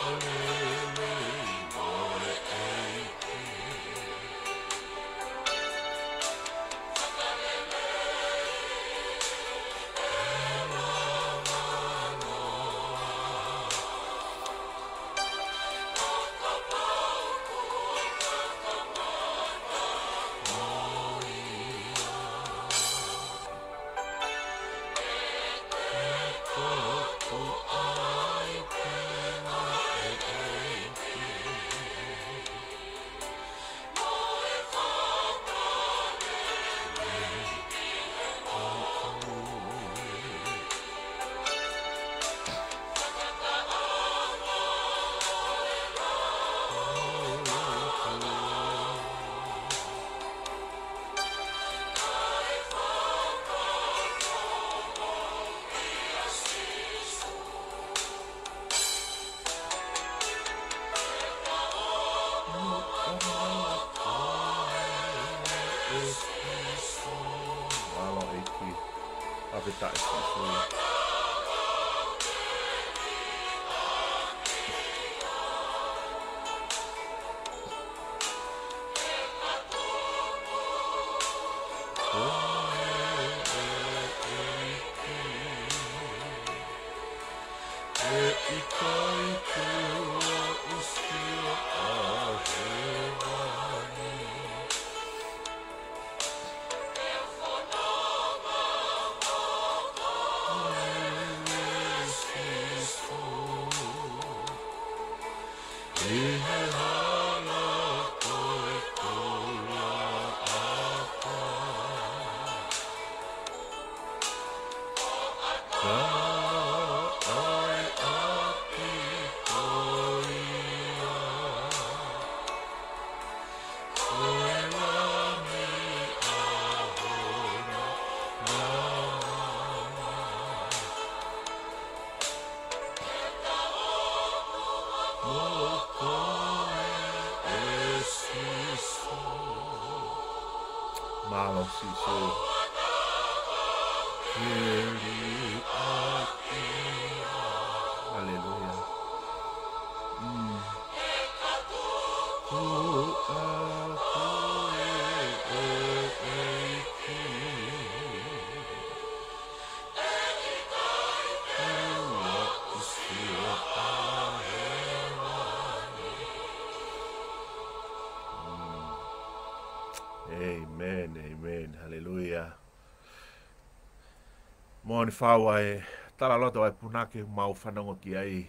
Moni whaua e tala loto ai punake mau whanongo ki ai.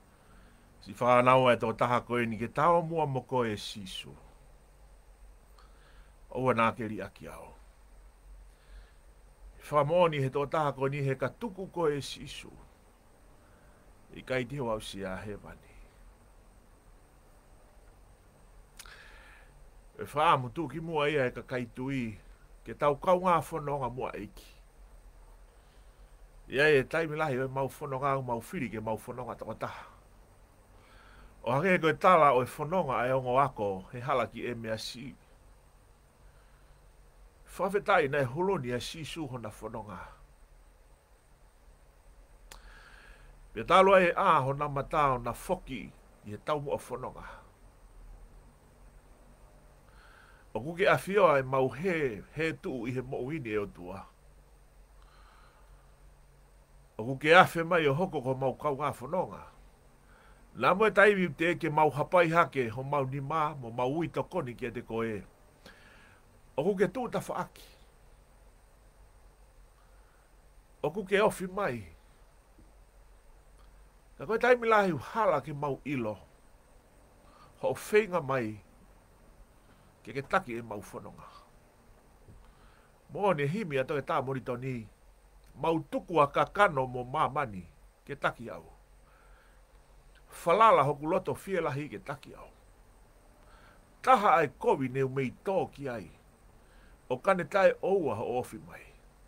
Si whanau e tō taha koe ni ke tau mua mo koe e sisu. Oua nā ke ri aki au. Whamoni he tō taha koe ni he ka tuku koe e sisu. I kai te wau si a he wani. E whaamutu ki mua ia e ka kaitui ke tau kaunga whanonga mua eiki. Ia e taimi lahi o mau whanonga au mau whiri ke mau whanonga takotaha. O hake koe tala o e whanonga ai ongo ako he halaki e mea si. Whawhetai nei holoni a si suhona whanonga. Pia talo e a ho na matao na foki i he tau mua whanonga. O kuke a whioa e mau he tuu i he mo'uini e o tua. O kuke afe mai o hoko ko mau kau ngā whanonga. Nā moe taiwi te ke mau hapai hake ho mau ni mā mo mau ui tokoni ki te koe. O kuke tū ta whaaki. O kuke ofi mai. Ka koe taimi lahi hala ke mau ilo. Ho whenga mai ke taki e mau whanonga. Mō ne himi ato e tā morito ni. Mau tuku a kakano mo mamani ke taki au. Falala hoku loto fielahi ke taki au. Taha ai kovi neu mei tō ki ai. O kane tae oua ho ofi mai.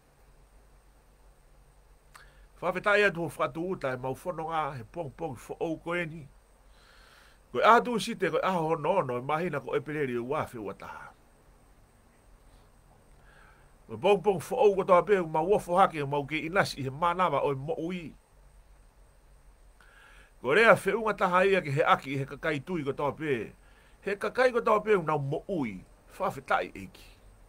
Whawhetai atu ho whatu uta e mau whanonga he pong pong fo ou koe ni. Koe atu site koe aho hono e mahina ko epereri o wafi ua taha. Koe pong pong fo ou ko toa pēu mau wafo hake mau ke inasi i he manawa o e mo ui. Korea whiunga taha ia ke he aki he kakai tui ko tō pē. He kakai ko tō pē unau mo ui. Whawhetai eki.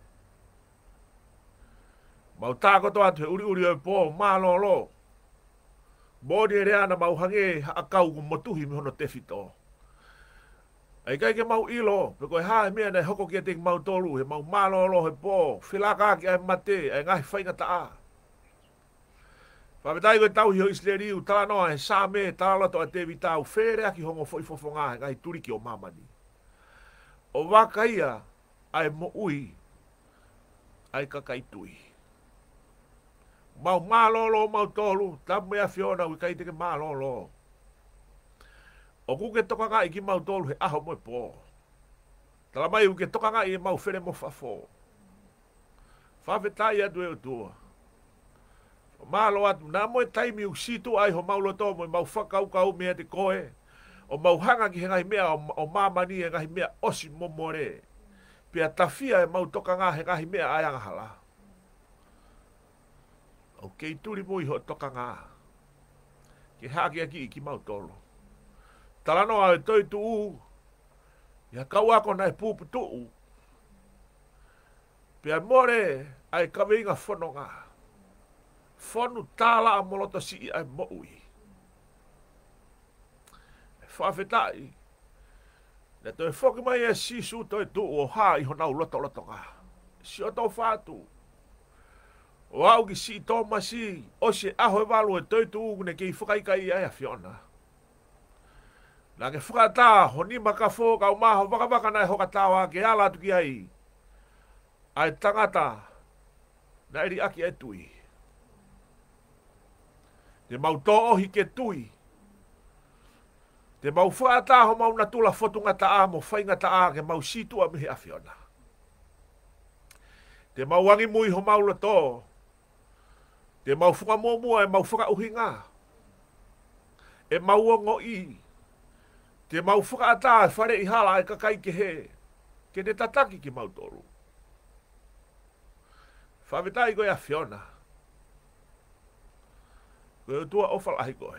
Mau tā ko tō atu he uri uri o pō mā lo lo. Mōni e rea na mau hange akau ko motuhi mi hono te whito. Ai kai ke mau ilo, pe koe hae mea nei hoko kia te mau tolu, he mau mālo he pō, whilaka ki ai mate, ai ngahi whainga taa. Whapetai koe tau hio Isleriu, tala noa he sā me, tala loto a te vitau, where aki hongo foi fofonga, he ngahi turiki o mamani. O waka ia, ai mo ui, ai kakai tui. Mau mālo mau tolu, tamu mea whiona, ui kai teke mālo. O kuke toka ngai ki mau tolu he aho moe pō. Tala mai uke toka ngai e mau where mo whafo. Whawhetai atu e o tua. Mālo atu, nā moe taimi u situ ai ho mau loto moe mau whakaukau mea te koe. O mau hanga ki he ngai mea o mamani e ngai mea osi momore. Pea tawhia e mau toka ngā he ngai mea ai angahala. O kei turi mui ho toka ngā. Ke haki aki ki mau tolu. Talano a toi tu u. Ia kau ako nai pupu tu u. Pea more ai kawinga whono ngā. Whonu tāla a molota si ai mo ui. Whawhetai. Ne toi whoki mai e sisu toi tu o hā i honau loto ngā. Si o tau whātu. O au ki si tō masi. O se aho e walu e toi tu u ne kei whakaikai ai a whiona. Nā ke whakatā, honi maka fō kau maho waka nai hoka tāwa ke ala tuki ai. Ai tangata, na eri aki e tui. Te mau tō ohi ke tui. Te mau whakatā ho mau natula whotunga taa mo whainga taa ke mau situa mihi awhiona. Te mau wangi mui ho mau loto. Te mau whakamomua e mau whakauhinga. E mau ongo i. Te mau whakaata e whare i hala e kakai ke he. Ke te tataki ki mau toru. Whawhetai koe a whiona. Koe o tua ofalahi koe.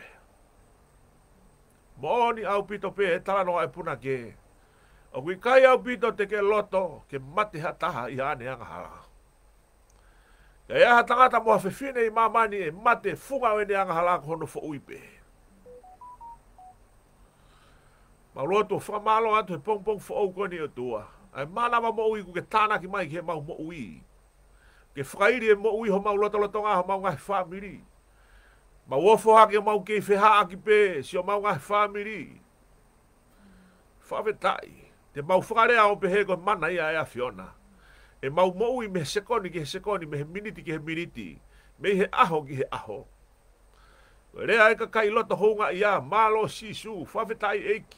Mōni au pito pe e talanoa e puna ke. O kui kai au pito te ke loto ke mate hataha i ane anga hala. Ke ea tangata mua whiwhine i mamani e mate funga o ene anga hala hono fo uipe. Mau roto whamalo atu he pong fo au koni o tua. Ai mana ma mo ui ku ke tāna ki mai ke mau mo ui. Ke whakairi e mo ui ho mau loto ngā ho mau ngai whamiri. Mau ofo hake mau kei wheha aki pe si o mau ngai whamiri. Whawhetai. Te mau whakarea o pehe ko mana ia e a whiona. E mau mo ui me he sekoni ki he sekoni, me he miniti ki he miniti. Me he aho ki he aho. Rea e ka kai loto hounga ia, malo sisu, whawhetai eiki.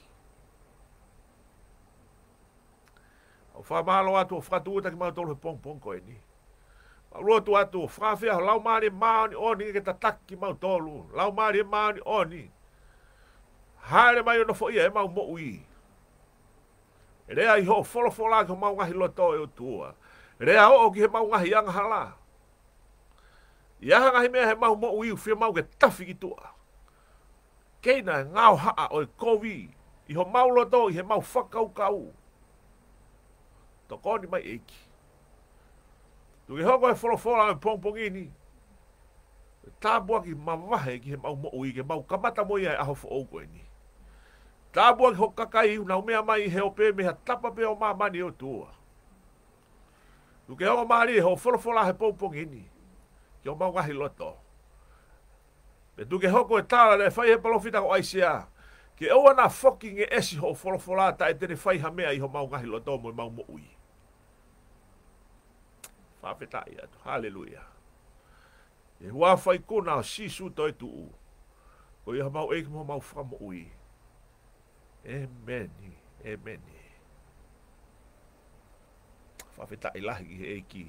O whamalo atu o whakatuuta ki mau tolu he pong koe ni. Mau rotu atu o whawhea ho lau maari maoni oni ke tataki ki mau tolu. Lau maari maoni oni. Haere mai ono fo ia e mau mo ui. Rea i ho wholofola ki ho mau ngahi loto e o tua. Rea o ki he mau ngahi anga hala. Iaha ngahi mea he mau mo ui uwhia mau ke tafi ki tua. Keina ngau haa o e kovi. I ho mau loto i he mau whakaukau. Tokoni mai eiki. Tuki hoko e wholofola me pongpongini. Tābua ki mawahe ki he mau mo ui ke mau kamata mo ia e aho fo au koe ni. Tābua ki ho kakai unau mea mai he o pe me ha tapa pe o mamani o tua. Tuki hoko maari e ho wholofola he pongpongini. Ki o mau ngahi loto. Pe tuki hoko e tāra le whai he palofita ko aisea. Ke oa na fucking e esi ho wholofola ta e tene whai ha mea i ho mau ngahi loto mo i mau mo ui. Whawhetai atu. Hallelujah. E hua whai kona o sisu toi tu u. Ko i ha mau eiki mo mau whamo ui. Amen. Amen. Whawhetai lahi ki eiki.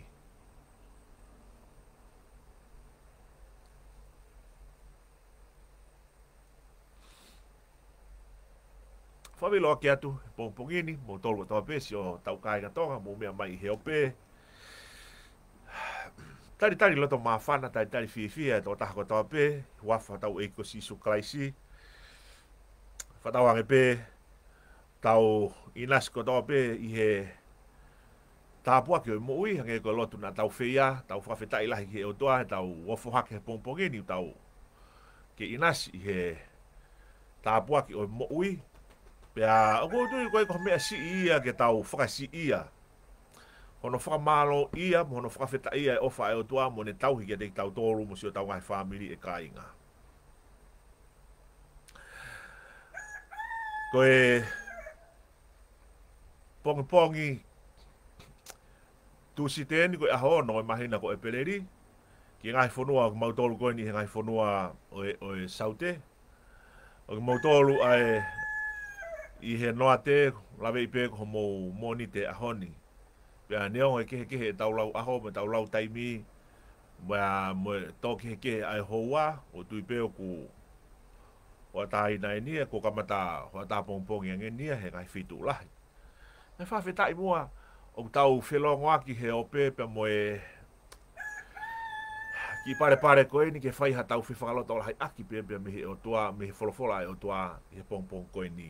Whawilo ake atu, pongpongini, mo tolu toa pesi o tau kai tonga, mo mea mai heo pe. Tari loto mawhana, tari whiwhia, tō taha ko toa pe, wafa tau eiko sisu klaisi. whatawange pē, tau inas ko tau pē i he tāpua ki o mo ui, hange ko lotu na tau whia, tau whawhetai lahi ki o toa, tau wofo hake he pongpongeni, tau ke inas i he tāpua ki o mo ui, pea, o tui koe ko mea si ia ke tau whakasi ia, hono whakamalo ia, hono whakawhetai ia e ofa e o toa, mo ne tau hiki a te tau tōru, mo si o tau ngai whamiri e ka inga. Koe pongi tu si tēni koe aho no e mahina ko e peleri ki ngai whanua ko mautolu koe ni he ngai whanua o e saute o ki mautolu ai i he noa te lawe i pēko mo moni te ahoni pia neonga e kehe e taulau aho me taulau taimi mo tō kehe ai hoa o tui pēo ku o tai nai nia ko kamata o ta pongpongi nge nia he ngai fitu lahi me fa fetai mua o tau whelongo aki he ope pe mo e ki pare ko ni ke fai ha tau whiwhakalo tau lahi aki pe me he o tua me he wholofola e o tua he pongpong koe ni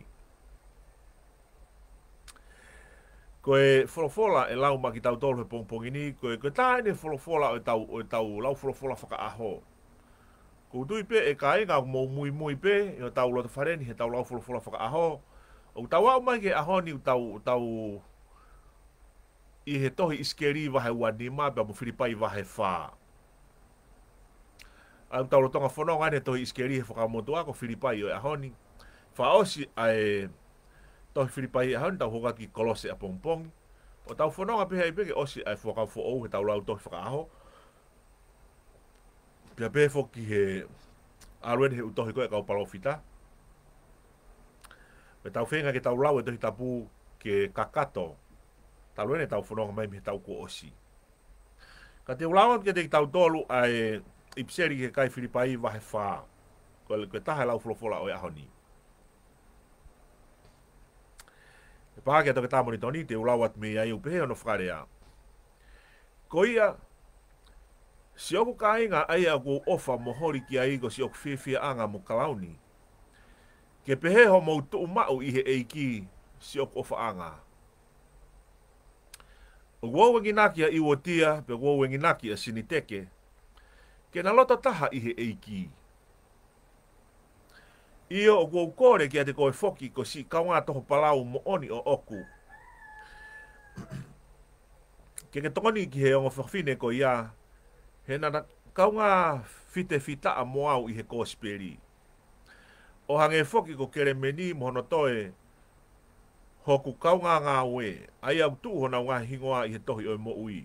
koe wholofola e lau maki tau tolu he pongpongi ni koe tae ne wholofola o tau lau wholofola whaka aho ko tui pe e ka inga mo mui pe e o tau loto whareni he tau lau wholofola whaka aho o tau au mai ke aho ni tau i he tohi iskeri wahe wanima pe mo whiripai wahe wha au tau lotonga whanonga ne tohi iskeri he whakamotua ko whiripai o e aho ni wha osi ai tohi whiripai e aho ni tau hoka ki kolose a pongpong o tau whanonga pe hei peke osi ai whakau who he tau lau tohi whaka aho pia pe foki he alwen he utohi koe kau palofita. Me tau whenga ke tau lau e tohi tapu ke kakato. Tau lwene tau whanonga mai me tau ko osi. Ka te ulawan ke te tau tolu ai ipseri ke kai whiripai wahe wha. Koe taha lau wholofola o e ahoni. E pāke toke tāmoni toni te ulawat me ai upehe ono whakarea. Ko ia si oku ka inga ai a ko ofa mohori ki ai ko si oku whiwhia anga mo kalauni. Ke pehe ho mou tu mau i he eiki si oku ofa anga. O wau wenginaki a iwotia pe wau wenginaki a siniteke. Ke na loto taha i he eiki. Io o wau kore ki a te koe foki ko si kaunga toho palau mo oni o oku. Ke tokoni ki he ongo whawhine ko ia he nana kaunga fita a moau i he kosperi. O hange foki ko kere meni mohono toe hoku kaunga ngā ue. Ai au tu hona ngā hingoa i he tohi o mo ui.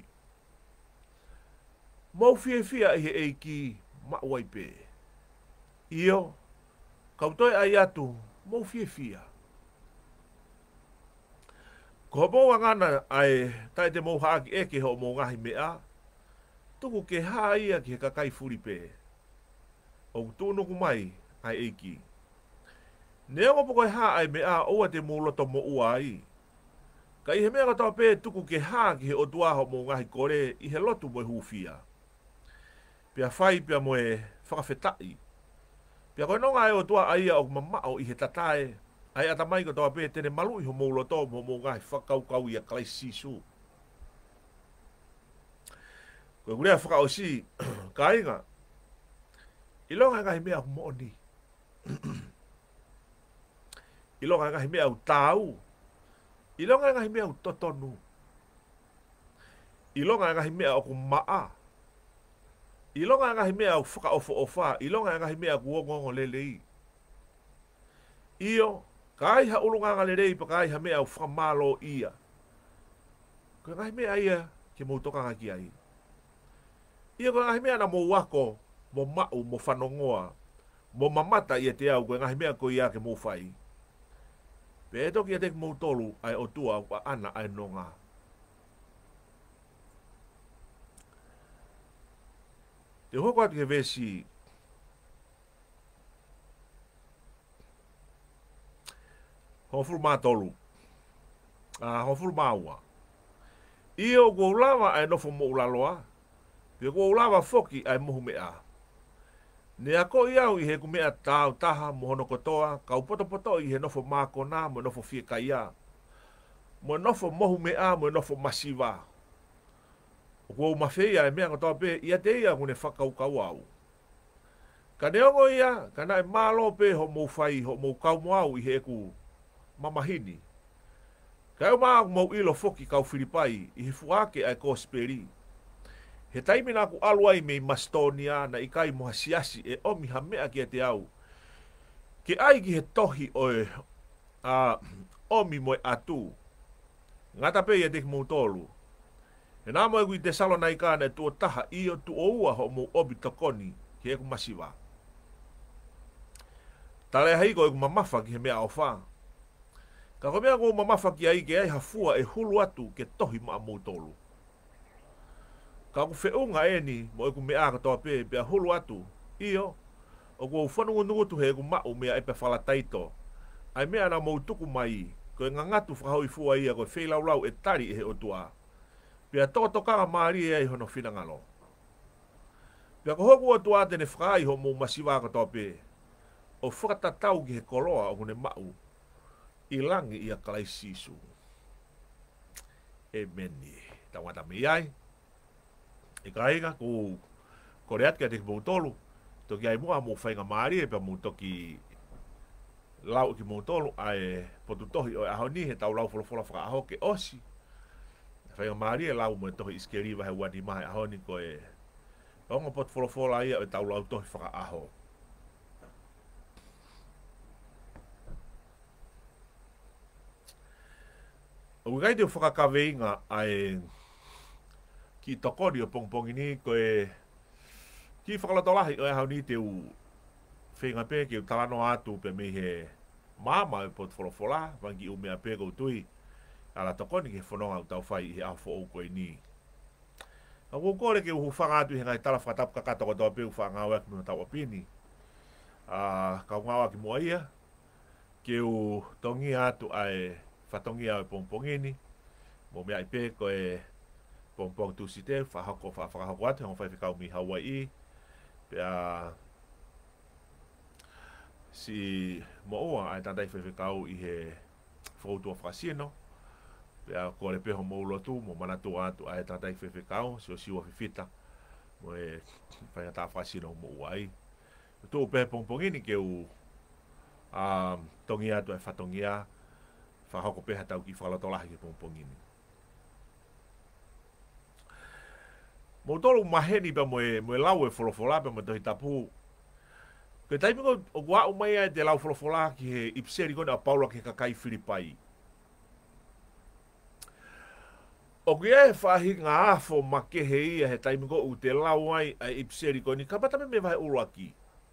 Mau fia i he eiki ma waipe. Io, kautoe ai atu, mau fia. Ko mo ngana ai tai te mo haaki eke ho mo ngahi mea. Tuku ke haa ia ki he kakai furipe. O tūnuku mai ai eiki. Nea ngopo koe haa ai mea oua te mūloto mo ua ai. Ka i he mea katoa pē tuku ke haa ki he otuaho mo ngahi kore i he lotu mo hufia. Pia whai pia mo e whakawhetai. Pia koe nonga e otua aia o mamao i he tatae. Ai atamai katoa pē tene malu i ho mūloto mo ngahi whakaukau i a kalai sisu. Koe kurea whakao si, ka inga, ilonga ngahi mea humoni. Ilonga ngahi mea u tāu. Ilonga ngahi mea u totonu. Ilonga ngahi mea o ku maa. Ilonga ngahi mea u whakaofo ofa. Ilonga ngahi mea ku ongongo lelei. Io, ka aiha ulunga nga lelei pa ka aiha mea u whakamalo ia. Koe ngahi mea ia ke mautoka ngaki ai. Ia koe ngahi mea na mo wako, mo mau, mo whanongoa, mo mamata ia te au, koe ngahi mea koe ia ke mo whai. Pe e toki a te mo tolu ai o tua au ana ai nonga. Te hoko atu ke vesi, hofuru mā tolu, hofuru mā ua. Ia o kua ulawa ai nofo mo ulaloa, pe kua ulawa foki ai mohu mea. Ne ako iau i he kumea tau taha mohono kotoa, kau poto i he nofo mākona, mo nofo fie kaia. Mo nofo mohu mea, mo nofo masiva. O kua umawhia e mea kotoa pe, ia te ia kune whakaukau au. Ka neongo ia, ka nae mālo pe ho mou whai, ho mou kau moau i he ku mamahini. Ka eo maa mou ilo foki kau Filipai, i he fuake ai kosperi. He taimi nā ku aluai mei Mastonia na ikai moha siasi e omi ha mea ki te au. Ke ai ki he tohi oe omi moe atu. Ngata pe ia dek mou tolu. He nā moe kui te salo na ikane tuo taha i o tu oua ho mou obi tokoni ki he ku masiva. Tale hai ko e ku mamafa ki he mea au wha. Ka ko mea ko mamafa ki ai ke ai hafua e hulu atu ke tohi maa mou tolu. Ka ku whiunga e ni, mo e ku mea katoa pe hulu atu, iyo, o ku whanungu nungutu he ku mau mea epe whalataito. Ai mea na mou tuku mai, ko e ngangatu whakahoi fua ia ko e whelaulau e tari e he otua. Pea tokatokanga maari e ai hono whinangalo. Pea ko hoku otua tene whakai ho mou masiwa katoa pe, o whakatatau ki he koloa o kune mau, I langi ia kalai sisu. E meni, tawata me ai. E kainga ku koreat ka te ki tolu toki ai mua mo whainga maari e pa mo toki lau ki mo tolu ai potu tohi o aho ni he tau lau wholofola whaka aho ke osi whainga maari e lau mo tohi iskeri wahe wani mahe aho ni ko e onga pot wholofola ia e tau lau tohi whaka aho o gai te whakakaweinga ai ki tokori o pongpongi ni ko e ki whakalotolahi o e hau ni te u whenga pe ki u talano atu pe me he mama e pot wholofola wangi u mea pe ko tui ala tokoni ki whanonga u tau whai he awho o koe ni a kukore ki u whanga atu he ngai tala whakatapu kakato ko toa pe u whanga wak muna tau apini ka ungawa ki mua ia ki u tongi atu ai whatongi au e pongpongi ni mo mea i pe ko e pompong tu site whakahako atu hong whaiwhikau mi Hawaii pia si moa ai tandai whaiwhikau i he whautua whakasino pia kore pe ho maulotu mo manatu atu ai tandai whaiwhikau si o siwa whiwhita mo e whaingata whakasino mo ai tu pe pompongini ke u tongi atu ai whatongia whahako pe hatau ki whalatolahi ke pompongini mo tolu maheni pa moe lau e wholofola pa mo tohi tapu. Ke taimi ko o kua o mai te lau wholofola ki he ipseri kone a Paula ki kakai Filipai. O kia e whahi ngā afo ma ke he ia he taimi ko u te lau ai a ipseri kone ka patame me vai ulu aki.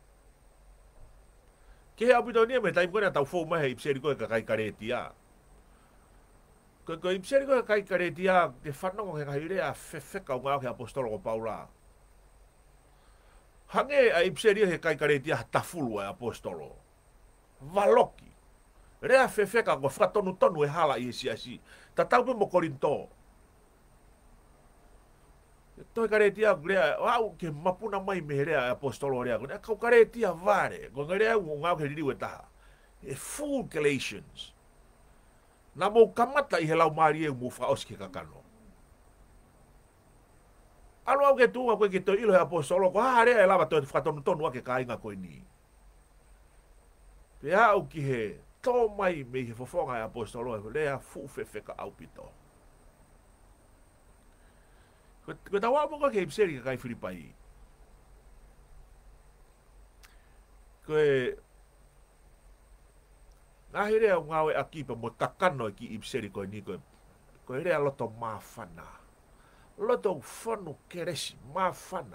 Ke he apito nia me taimi kone a tau fōu mai he ipseri kone kakai karetia. Ko ipseri ko kai karetia te whanongo he kahirea whewheka o ngāo he apostolo ko Paula. Hange a ipseri he kai karetia tafulu a apostolo. Valoki. Rea whewheka ko whakatonu tonu e hala i esi asi. Ta taupe mo korinto. Toi karetia rea, au ke mapuna mai me rea apostolo rea. Kau karetia vare. Ko rea ngāo he ririu e taha. E full Galatians. Na mo kamata i he lau maari e mo whaoski kakano. Alo au ke tunga koe ke to ilo he apostolo, ko harea e lava toi whakatonu tonu ake ka inga koe ni. Pe au ki he tō mai me he fofonga e apostolo e lea fuwhewheka au pito. Ko tawa mo koe ke ipseri ka kai Filipai. Koe ngahi rea ngawe akipa mo takano ki ipseri koe ni koe rea loto mawhana. Loto whanu keresi mawhana.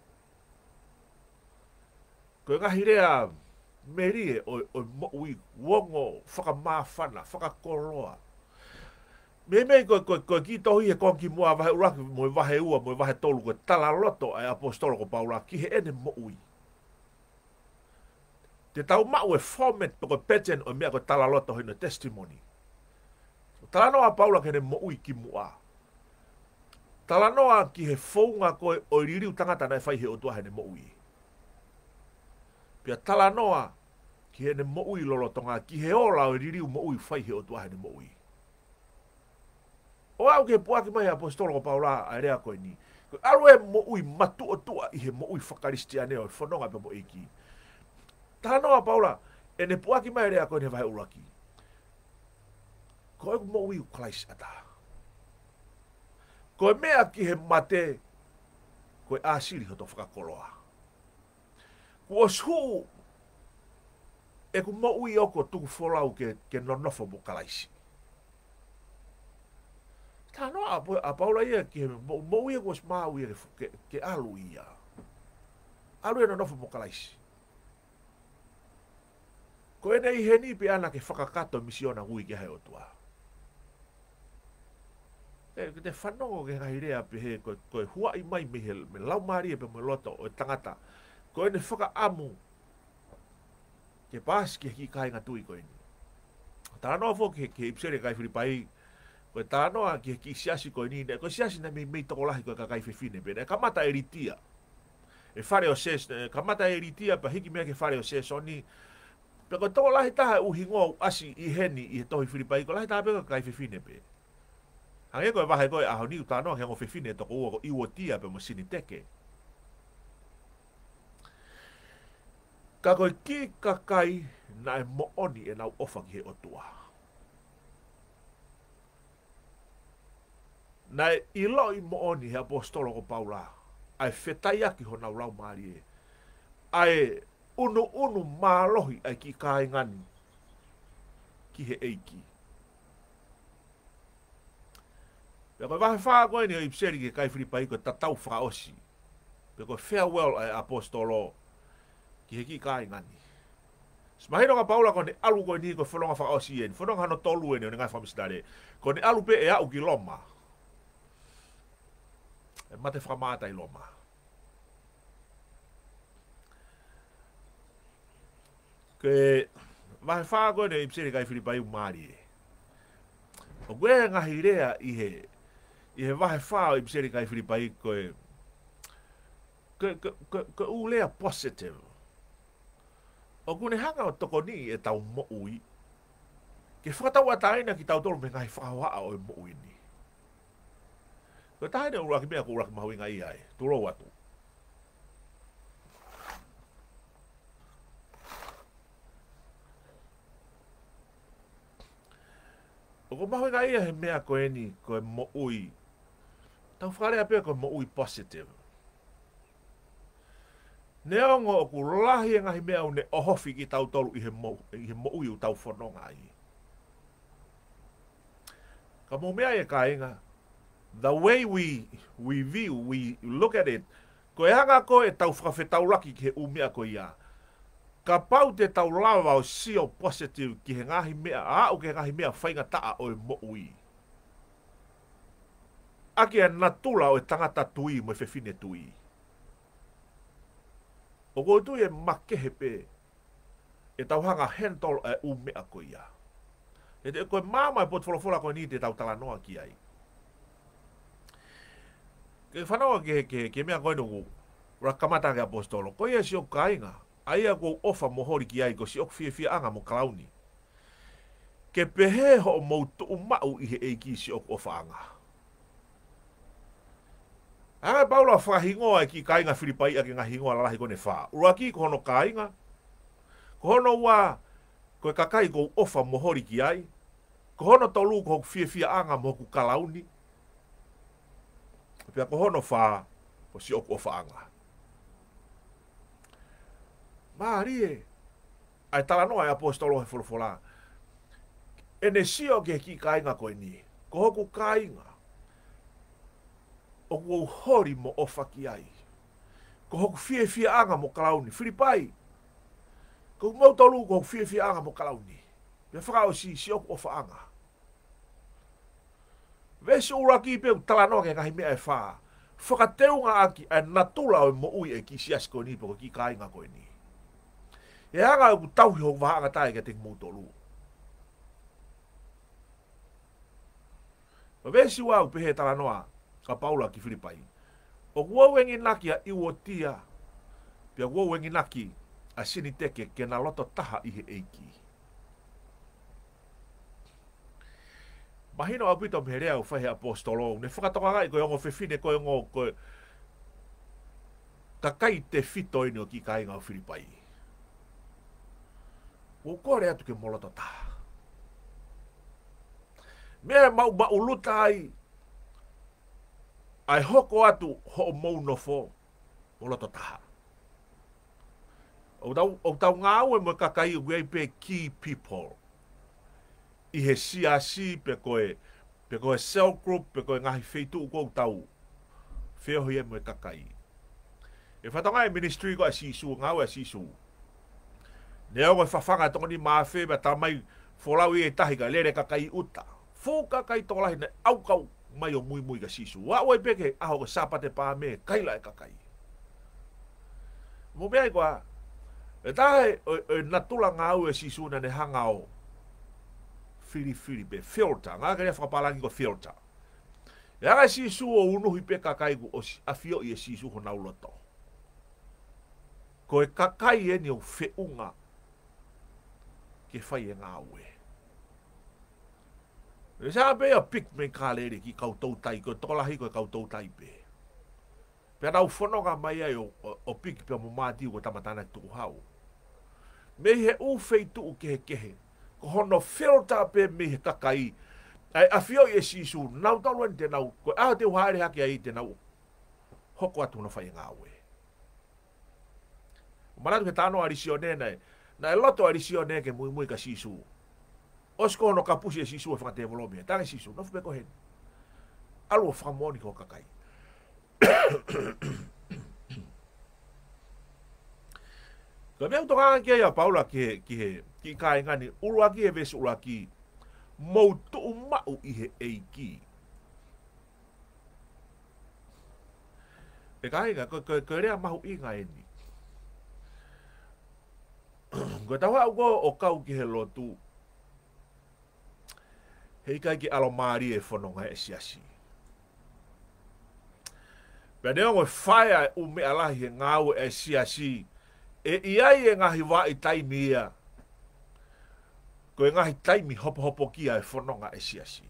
Koe ngahi rea merie o moui wongo whaka mawhana, whaka koroa. Me koe ki tohi e kongi mua vahe uraki mo vahe ua mo vahe tolu koe tala loto ai apostolo ko Paula ki he ene moui. Te tau mau e format to ko peten o mea ko tala loto hino testimony. Tala noa Paula kene mo ui ki mua. Tala noa ki he founga ko o ririu tangata na e whai he o tua hene mo ui. Pia tala noa, ki he ne mo ui lolotonga, ki he ola o ririu mo ui whai he o tua he ne mo ui. O au ke puaki mai apostolo ko Paula a rea koe ni. Alu e mo ui matu o tua i he mo ui whakaristiane o whanonga pe mo eiki. Tala noa Paula, e ne puaki mai rea koe ne vai uraki. Koe mo ui ukalais ata. Koe mea ki he mate, koe asiri ho to whakakoloa. Kua shu, e ku mo ui oko tuku wholau ke nonofo mo kalaisi. Tā noa a Paula ia ki he mo ui kua smaa ui ke alu ia. Alu e nonofo mo kalaisi. Koe nei he ni pe ana ke whakakato misiona ui ke hei o tua. Te whanongo ke ngairea pe he koe huai mai me lau maari e pe me loto o tangata. Koe ne whakaamu ke pāsi ke ki kai ngatui koe ni. Tā noa fo ke ipsere kai whiripai, koe tā noa ke ki siasi koe ni, koe siasi na mei toko lahi koe ka kai whiwhine pe, kamata e ritia. E whare o ses, kamata e ritia pa hiki mea ke whare o ses oni, pe koe toko lahi taha uhingoa asi i heni i he tohi whiripai, koe lahi taha pe ka kai whiwhine pe. Hange koe wahe koe aho niu tānoa ke ngo whiwhine toko ua ko iwo tia pe mo sini teke. Ka koe ki kakai na e mooni e nau ofa ki he otua. Na e ilo i mooni he apostolo ko Paula, ai whetai aki ho nau lau maari e. Ai unu mālohi ai ki kai ngani ki he eiki. Pea koe wahe whaa koe ni o ipseri ke kai whiripai koe tatau whaosi. Pea koe farewell ai apostolo ki he ki kai ngani. Smahino ka Paula ko ne alu ko ni ko whanonga whaosi en. Whanonga hano tolu ene o ngai whamistare. Ko ne alu pe e au ki loma. E mate whamata i loma. Ke wahe whaa koe ne ipseri kai whiripai umari e. O koe ngahi rea i he wahe whaa o ipseri kai whiripai koe u lea positive. O kune hanga o toko ni e tau mo ui. Ke whakatau a taina ki tau tolu me ngai whakawaa o e mo ui ni. Ko taina uraki mea ko uraki mahu inga i ai. Turo watu. O ko mahu inga i he mea ko eni ko e mo ui. Tau whakarea pia ko e mo ui positive. Ne ongo o ku lahi ngahi mea o ne ohofi ki tau tolu i he mo ui u tau whanonga ai. Ka mo mea e ka inga, the way we view, we look at it, ko e hanga ko e tau whakawhetau laki ki he umea ko ia. Ka pau te tau lawa o sio positive ki he ngahi mea, a o ke ngahi mea whainga taa o e mo ui. Aki e natula o e tangata tui mo e whewhine tui. O ko tu e makehe pe e tau hanga hentol e umea ko ia. E te koe māma e pot wholofola koe ni te tau tala noa ki ai. Ke whanawa ke mea koe nungu rakamata ke apostolo. Koe e si o kainga. Aia ko ofa mohori ki ai ko si ok fia anga mo kalauni. Ke pehe ho mo tu umau i he eiki si ok ofa anga. Anga Paula whahingoa e ki kainga Filipai a ki ngā hingoa lalahi kone wha. Uraki ko hono kainga. Ko hono wā koe kakai ko ofa mohori ki ai. Ko hono tolu ko fia anga mo ku kalauni. Pea ko hono wha ko si ok ofa anga. Maari e. Ai tala noa e apostolo he wholofola. E ne sio ke ki kainga koe ni. Ko hoku kainga. O ko hori mo ofa ki ai. Ko hoku fia anga mo kalauni. Filipai. Ko mau tolu ko fia anga mo kalauni. Me whakao si oku ofa anga. Vesi uraki pe tala noa ke ngahi mea e wha. Whakateunga aki e natula o mo ui e ki sias koe ni po ki kainga koe ni. E anga ku tauhi ho wahanga tae ke te mau tolu. Vesi wau pehe tala noa ka Paula ki Filipai. O kua wengi naki a iwo tia. Pia kua wengi naki a sini teke ke na loto taha i he eiki. Mahino au pito mherea u whahe apostolo, ne whakatoka i koe ongo whewhine koe ongo koe kakai te fito ino ki ka inga o Filipai. O kore atu ke moloto taha. Mea mau mauluta ai hoko atu ho mou no fo moloto taha. O tau ngā ue mo kakai uei pe key people. I he siasi pe koe cell group, pe koe ngahi feitu uko tau. Whiohi e mo kakai. E whatonga e ministry ko a sisu, ngā ue a sisu. Nea koe whawhanga tonga ni mawhi, ma ta mai wholau i e tahi ka lere kakai uta. Fō kakai tolahi ne au kau mai o mui ka sisu. Wa oi peke aho ko sapate pā me kaila e kakai. Mo mea i koa, e tahe o natula ngā ue sisu na ne hanga o firi pe filter. Ngā karea whakapalangi ko filter. E anga sisu o unuhi pe kakai ku o afio i e sisu ho nauloto. Ko e kakai e ni o whiunga ke whai e ngā ue. E sa pe a pik me kālere ki koutou tai, ko tolahi ko koutou tai pe. Pea nau whanonga mai ai o pik pe mo māti ko tamatana tu hau. Me he uwhei tu kehe, ko hono filter pe me he kakai, ai awhio i e sisu, nau taluan te nau, ko aho te uhaere haki ai te nau, hoko atu na whai ngā ue. Manatu ke tāno arisione nei, na e loto arisione ke mui ka sisu. Osko no kapusi e sisu e whakate molomi. Tangi sisu, no fupe ko hen. Alu o whakamoni ko kakai. Ka mea utoka kia ia Paula ki kai ngani, uruaki e vesu uruaki, mou tuu mau i he eiki. E kai nga, ko rea mahu i nga eni. Ko tawa au ko o kau ki he lotu, hei kai ki alomari e whanonga e siasi. Pea neo ngoi whaia e ume alahi e ngāu e siasi, e iai e ngahi wā i taimi ia, ko e ngahi taimi hopo kia e whanonga e siasi.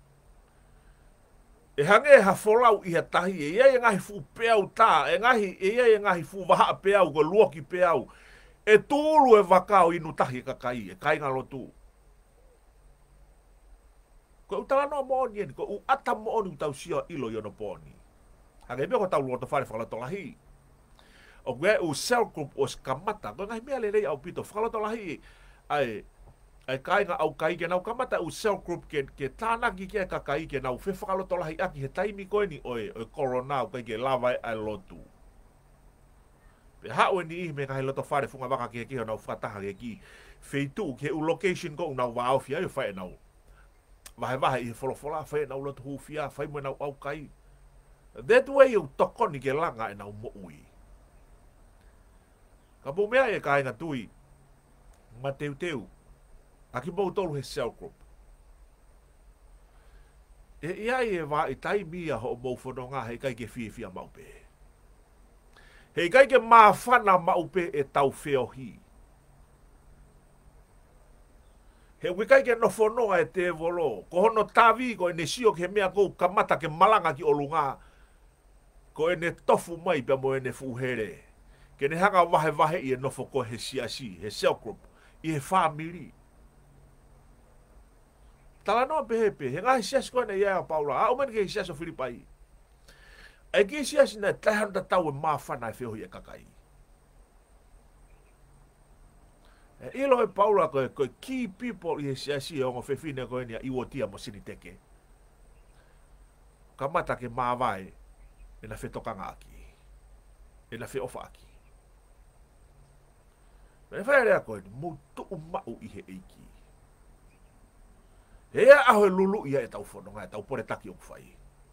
E hange e hafolau i ha tahi, e iai e ngahi fu peau tā, e iai e ngahi fu waha peau, ko luoki peau, e tūlu e wakao inu tahi kakai, e kai ngā lotu. Ko utala no mooni eni, ko u ata mooni u tau sia ilo i ono pōni. Hange mea ko tau luoto whare whakaloto lahi. O kwe u cell group o skamata, ko ngai mea lelei au pito, whakaloto lahi, ai kai ngā au kai ke nau kamata u cell group ke tānaki ke kakai ke nau whi whakaloto lahi aki he taimi koe ni oe korona au kai ke lawai ai lotu. Pe hao ni ihi me kahi loto whare whunga waka ke kiho nau whataha ke ki feitu ke u location ko u nau wāo fia i whae nau. Vahe i he wholofola, whae nau loto hūwhia, whae mo nau au kai. That way u tokoni ke langa e nau mo ui. Ka po mea e ka inga tui, ma teu, a ki mou tolu he cell group. E iai e wā i tai mia ho mou whanonga hei kai ke whia maupe. Hei kai ke mā whana maupe e tau whiohi. He wikai ke no whanonga e te volo, ko hono tāwi ko e ne sio ke mea kou kamata ke malanga ki olunga, ko e ne tofu mai pe mo e ne fuhere. Ke ne hanga wahe i e nofo ko he siasi, he cell group, i he whamiri. Tala noa pehepe, he ngahi siasi koe ne ia Paula, a umeni ke he siasi o Filipai. E ki siasi na 300 tau e mawhana e whiohi e kakai. E ilo e Paula koe key people i he siasi e ongo whewhine koe ni a iwotia mo sini teke. Kamata ke mawai, e na whetokanga aki. E na whiofa aki. Me whae rea koe ni, mou tuu mau i he eiki. Hea aho e lulu ia e tau whanonga, e tau pore taki o kwhai.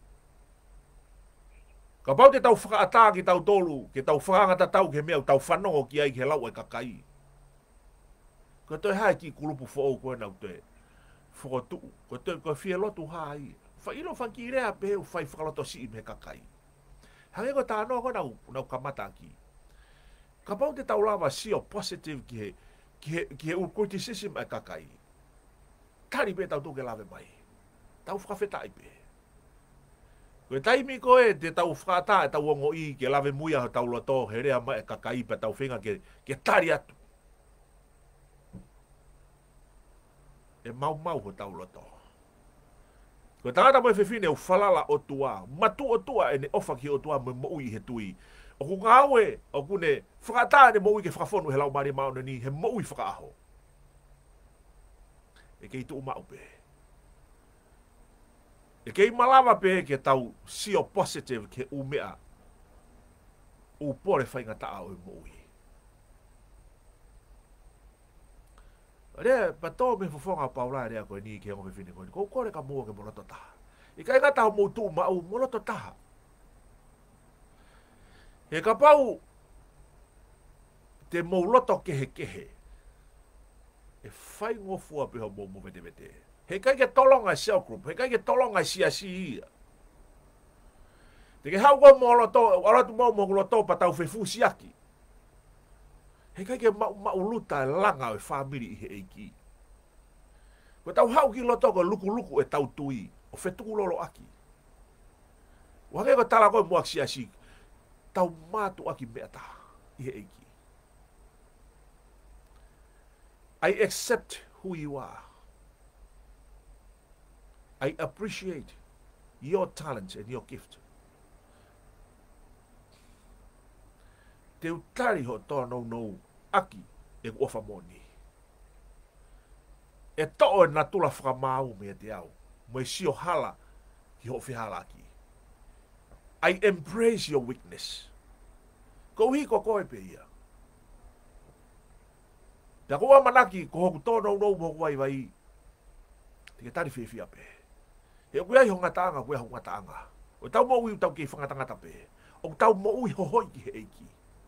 Ka pau te tau whakaata ki tau tolu, ke tau whakangata tau ke mea, tau whanongo ki ai ke lau e kakai. Ko toi hae ki kulupu whoo koe nau te whakotu, ko toi koe whia lotu hae. Wha ilo whanki rea pe heu whai whakaloto si me kakai. Hange ko tānoa ko nau kamata ki. Ka pau te tau lava sio positive ki he criticism e kakai. Tari pe tau tuke lave mai. Tau whakawheta i pe. Koe taimi koe te tau whakata e tau ongo i ke lave muia tau loto he rea mai e kakai pe tau whenga ke tari atu. E mau ho tau loto. Koe tangata mai whiwhine u whalala o tua. Matu o tua e ne ofa ki o tua me moui he tui. O ku ngawe, o ku ne whakata ne moui ke whakafonu he lau mari mauna ni he moui whakaaho. E kei tu umau pe. E kei malama pe ke tau sio positive ke umea. U pore whainga taa o moui. Rea, pato me fofonga paula rea koe ni ke ongo whiwhine koe. Kou kore ka mua ke moloto taha. I kai ngata ho moutu mau moloto taha. He ka pau te mouloto kehe. E whai ngofua pe ho mou vete. He kai ke tolonga cell group. He kai ke tolonga ia. Te ke hau ko moloto, alatu moloto pa tau whefu siaki. He kai ke mauluta langa o family i he eiki. Ko tau hau ki loto ko luku e tau tui. O whetuku lolo aki. Wake ko tala koe muak siasi. Tau matu aki mea taha i he eiki. I accept who you are. I appreciate your talents and your gift. Te utari ho tō nou aki e uofa moni. E to'o e na tula whakamau mea te au. Mo e sio hala ki ho whihala aki. I embrace your weakness. Ko hi ko koe pe ia. Te koa manaki ko hoku tō nou mo wai. Te ke tari whiwhia pe. He kuia i ho ngataanga, kuia ho ngataanga. O tau mo ui tau ki whangatangata pe. O tau mo ui hohoi ki he eiki.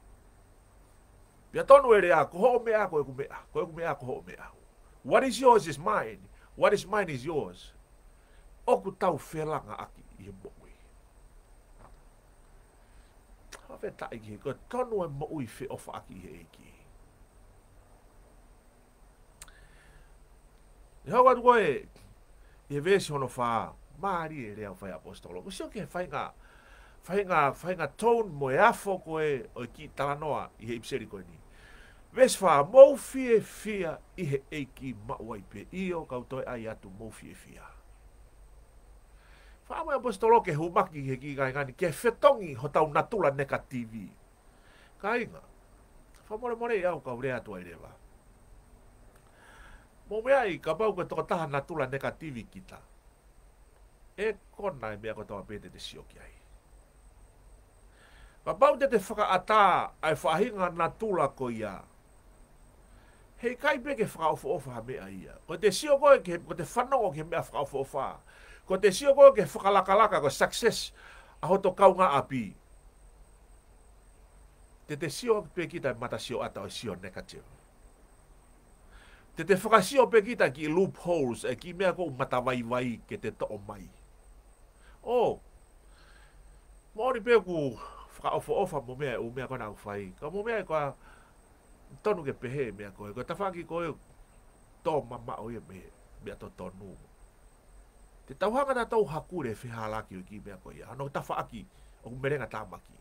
Pia tonu e rea, ko ho mea, ko e kumea, ko ho mea. What is yours is mine. What is mine is yours. Oku tau whelanga aki i he moui. Hawe tai ki, ko tonu e moui whi ofa aki i he eiki. Ni hau atu koe, i he vesi hono wha, maari e rea whai apostolo. Ko sio ke whainga tone mo e afo koe o ki talanoa i he ipseri koe ni. Ves wha mou fia i he eiki mauai pe io kautoe ai atu mou fia. Wha mo apostolo ke humaki he ki kai ngani ke whetongi ho tau natula neka TV. Ka inga, wha more i au kau rea tua i rewa. Mo mea i ka pau ke toka taha natula neka TV kita. E kona e mea ko tawa pete te sioki ai. Ka pau te whakaata ai whahinga natula ko ia. Hei kai pe ke whakaofa mea ia. Ko te sio koe ko te whanongo ke mea whakaofa. Ko te sio koe ke whakalakalaka ko success a hoto kaunga api. Te sio pe kita mata sio ata o sio negative. Te whakasio pe kita ki loopholes e ki mea ko mata vai ke te to'o mai. Oh, mori pe ku whakaofa mo mea u mea kona au whai. Ka mo mea koa tonu ke pehe mea koe. Ko ta whaki koe tō mama o ia mea to tonu. Te tauhanga na tau hakure whihalaki o ki mea koe ia. Ano ta whaaki o merenga tāmaki.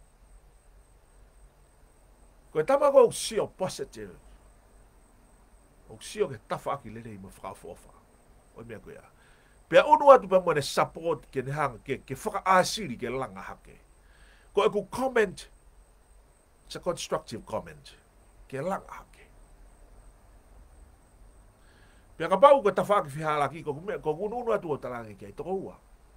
Koe tamako o sio positive. O sio ke ta whaaki lere i mo whakaofa. O mea koe ia. Pea unu atu pa mwene support ke nehanga ke whakaasiri ke langa hake. Ko e ku comment, it's a constructive comment. Ke langa hake. Pea ka pau ko ta whaaki whihalaki ko unu atu o talangi ke toko ua.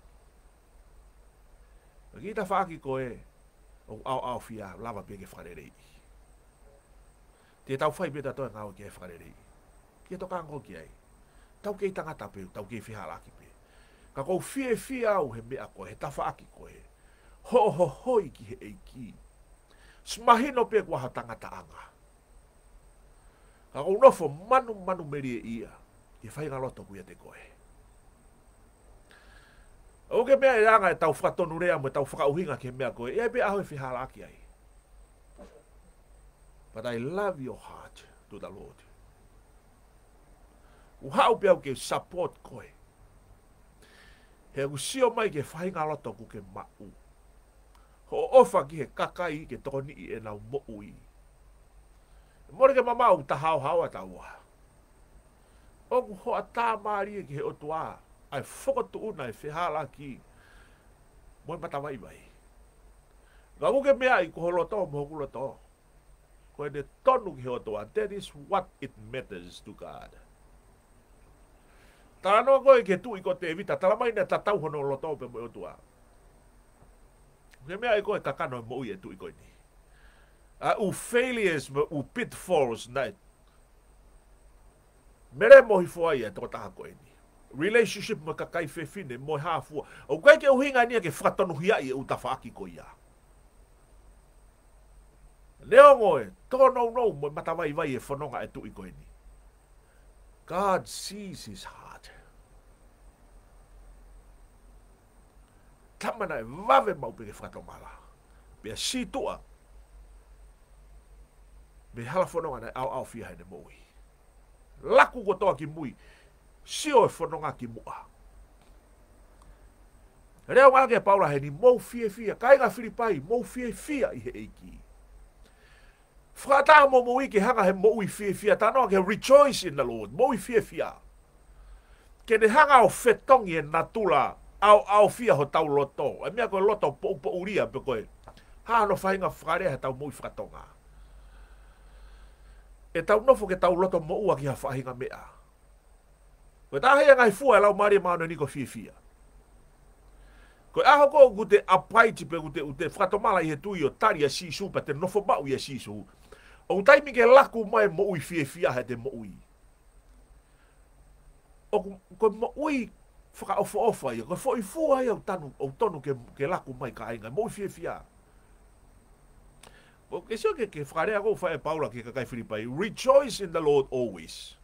Ki ta whaaki ko e o au whia lava pe ke whakarerei. Te tau whai peta toi ngau ke whakarerei. Ki toka ango ki ai. Tau kei tangata pe, tau kei whihalaki pe. Ka kou fie au he mea koe, he tawhaaki koe. Ho hoi ki he eiki. Smahino pe kua ha tangata anga. Ka kou nofo manu meri e ia. Ke whainga loto kuia te koe. O ke mea e anga e tau whakatonu rea mo tau whakauhinga ke mea koe. E pe aho e whihalaki ai. But I love your heart to the Lord. O hau pia ke support koe. He usio mai ke whainga loto ku ke mau. Ho ofa ki he kakai ke toni I e nau moui. Mori ke mamau ta hau hau a taua. Oku ho a tā maari ki he otua. Ai whakatu una e whihala ki. Moi matawai vai. Ngā uke mea I ko loto mo ku loto. Ko e ne tonu ki he otua. That is what it matters to God. Tara noa koe ke tui ko te evita. Tara mai na tatau hono loto pe mo otua. Ke mea I koe kakano mo ui e tui koe ni. U failures u pitfalls nai. Mere mohi fua ia toko taha koe ni. Relationship mo kakai whewhine mo hafua. O koe ke uhinga nia ke whakatonu hia I u tawhaaki ko ia. Leo ngoe, toko nou nou mo matawai vai e whanonga e tui koe ni. God sees his heart. Tamana e vave mau pe ke whakatomala. Pea si tua. Me hala whanonga nei au fia hene moui. Laku ko toa ki mui. Sio e whanonga ki mua. Reo ngā ke Paula he ni mou fia. Kainga Filipai, mou fia I he eiki. Whakataha mo moui ke hanga he moui fia. Tanoa ke rejoice in the Lord. Moui fia. Ke ne hanga o whetongi e natula au fia ho tau loto. E mea koe loto po uria pe koe. Hano whainga whakarea he tau moui whakatonga. E tau nofo ke tau loto mo ua ki ha whahinga mea. Koe tahea ngai fua e lau maria maano ni ko fia. Koe aho ko gute apaiti pe gute whakatomala I he tui o tari a sisu pa te nofo mau I a sisu. O taimi ke laku mai mo ui fia he te mo ui. O koe mo ui whaka ofa ia. Koe fo I fua ia o tonu ke laku mai ka ainga. Mo ui fia. Ke sio ke whakarea ko whae Paula ke kakai Filipai. Rejoice in the Lord always.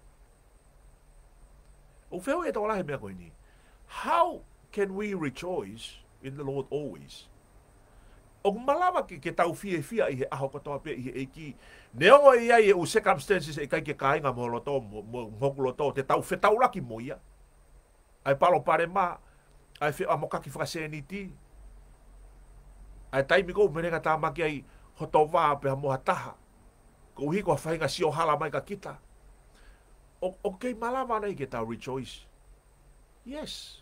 O wheo e tawala he mea koe ni. How can we rejoice in the Lord always? O malawa ke tau fia I he aho katoa pe I he eiki. Neongo ia I u circumstances e kai ke kainga mo loto, mo hoku loto, te tau whetau laki mo ia. Ai palo pare ma, ai whi amokaki whakaseniti. Ai taimi kou merenga tāmaki ai hoto wā pe ha moha taha. Ko hiko a whainga sio hala mai ka kita. O kei malawa nei ke tau rejoice. Yes.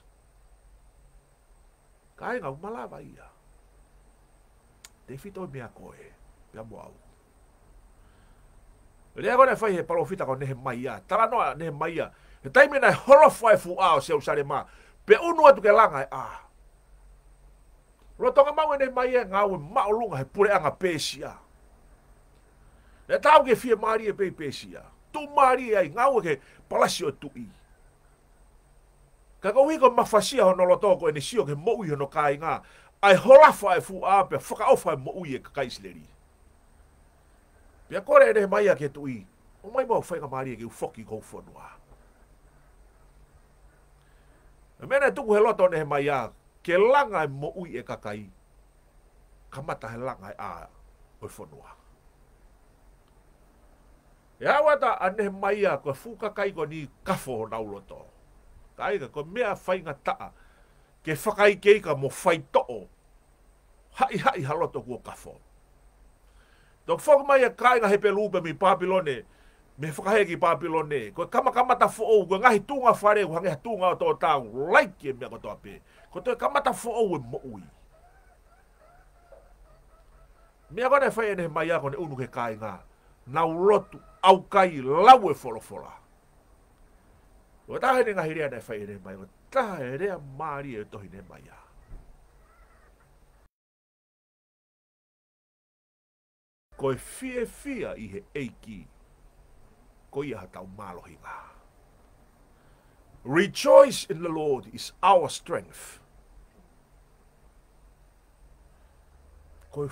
Ka inga malawa ia. Te whito mea koe. Pea mo au. Rea kone whai he palofita ko nehe mai ia. Tara noa nehe mai ia. He taimi nei holofai fu ao se usare ma. Pe unu atu ke langa e a. Rotonga mau nei mai ia ngau maulunga he pure anga pesia. Ne tau ke fie mari e pesia. Tu mari ai ngau ke palasio tui. Ka ko hiko mafasia hono lotoko eni sio ke moui hono kai ngā. Ai holafa e fu a pe whakaofa e moui e kakaisleri. Pia kore ene mai a ke tui. O mai mau whainga mari e ke ufoki kou whanua. E mena tuku he loto nehe mai a. Ke langa e moui e kakai. Kamata he langa e a o whanua. E awata ane mai a koe fukakai ko ni kafo ho nauloto. Kaika ko mea whainga taa. Ke whakai keika mo whai to'o. Hai haloto kua kafo. Tok whaka mai a kainga he pelupe mi Papilone. Me whakahe ki Papilone. Koe kamata fo'ou. Koe ngahi tunga whare. Koe ngahi tunga o tō tāu. Like e mea ko tō pe. Koe toi kamata fo'ou e moui. Mea kone whai ene mai a kone unu ke kainga. Nau lotu. Au kai lau e wholofola. Koe tahe ne ngahi rea nei whai ene mai. Koe tahe rea maari e tohi ne mai a. Koe fia I he eiki. Koe ia hatau malohinga. Rejoice in the Lord is our strength. Koe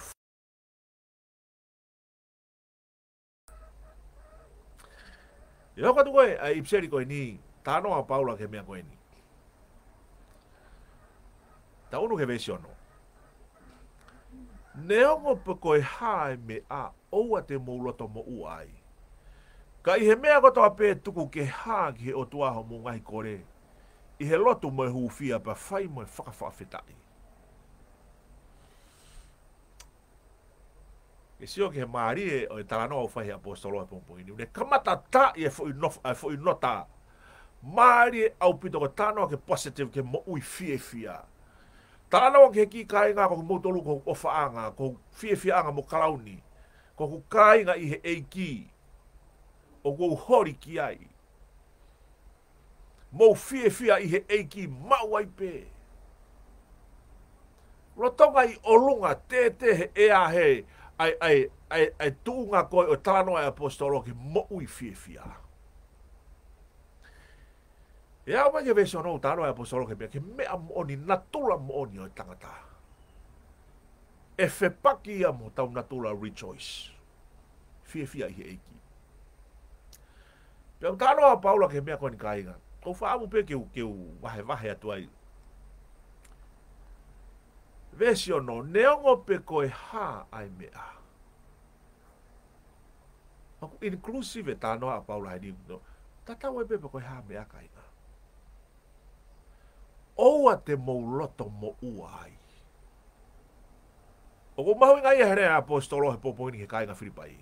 Ia katu koe, ai ipseri koe ni, tānoa Paula ke mea koe ni. Ta unu ke vesi ono. Neongo pe koe hae me a oua te mouloto mo uai. Ka i he mea koto a pē tuku ke hā ki he o tuaho mo ngai kore. I he lotu mo e hufia pa whai mo e whakawhawhetai. E sio ke he maari e o e taranoa o whahi apostolo e pompoini. Ne kamata ta i e fo i nota. Maari e au pito ko tanoa ke positive ke mo ui fie fia. Taranoa ke ki kai ngā ko moutolu ko o whaanga, ko fie fia anga mo kalauni. Ko kai ngā i he eiki. O kou hori ki ai. Mou fie fia i he eiki mau ai pē. Rotonga i olunga te he ea he ai tūnga koe o tānoa e apostolo ki mo ui fie fia. E au mai ke vese ono tānoa e apostolo ke mea mooni natula mooni o tangata. E whepaki ia mo tau natula rejoice. Fie fia i he eiki. Pea tānoa Paula ke mea koe ni kāinga. Kou whaamu pe ke u wahe atu ai. Vesi ono, neongo pe koe hā ai mea. Aku inclusive tānoa a Paula hai ni. Tatau e pe koe hā mea kāinga. Oua te mouloto mo uai. O ko mahu ngai here a apostolo he popoini he kāinga Filipai.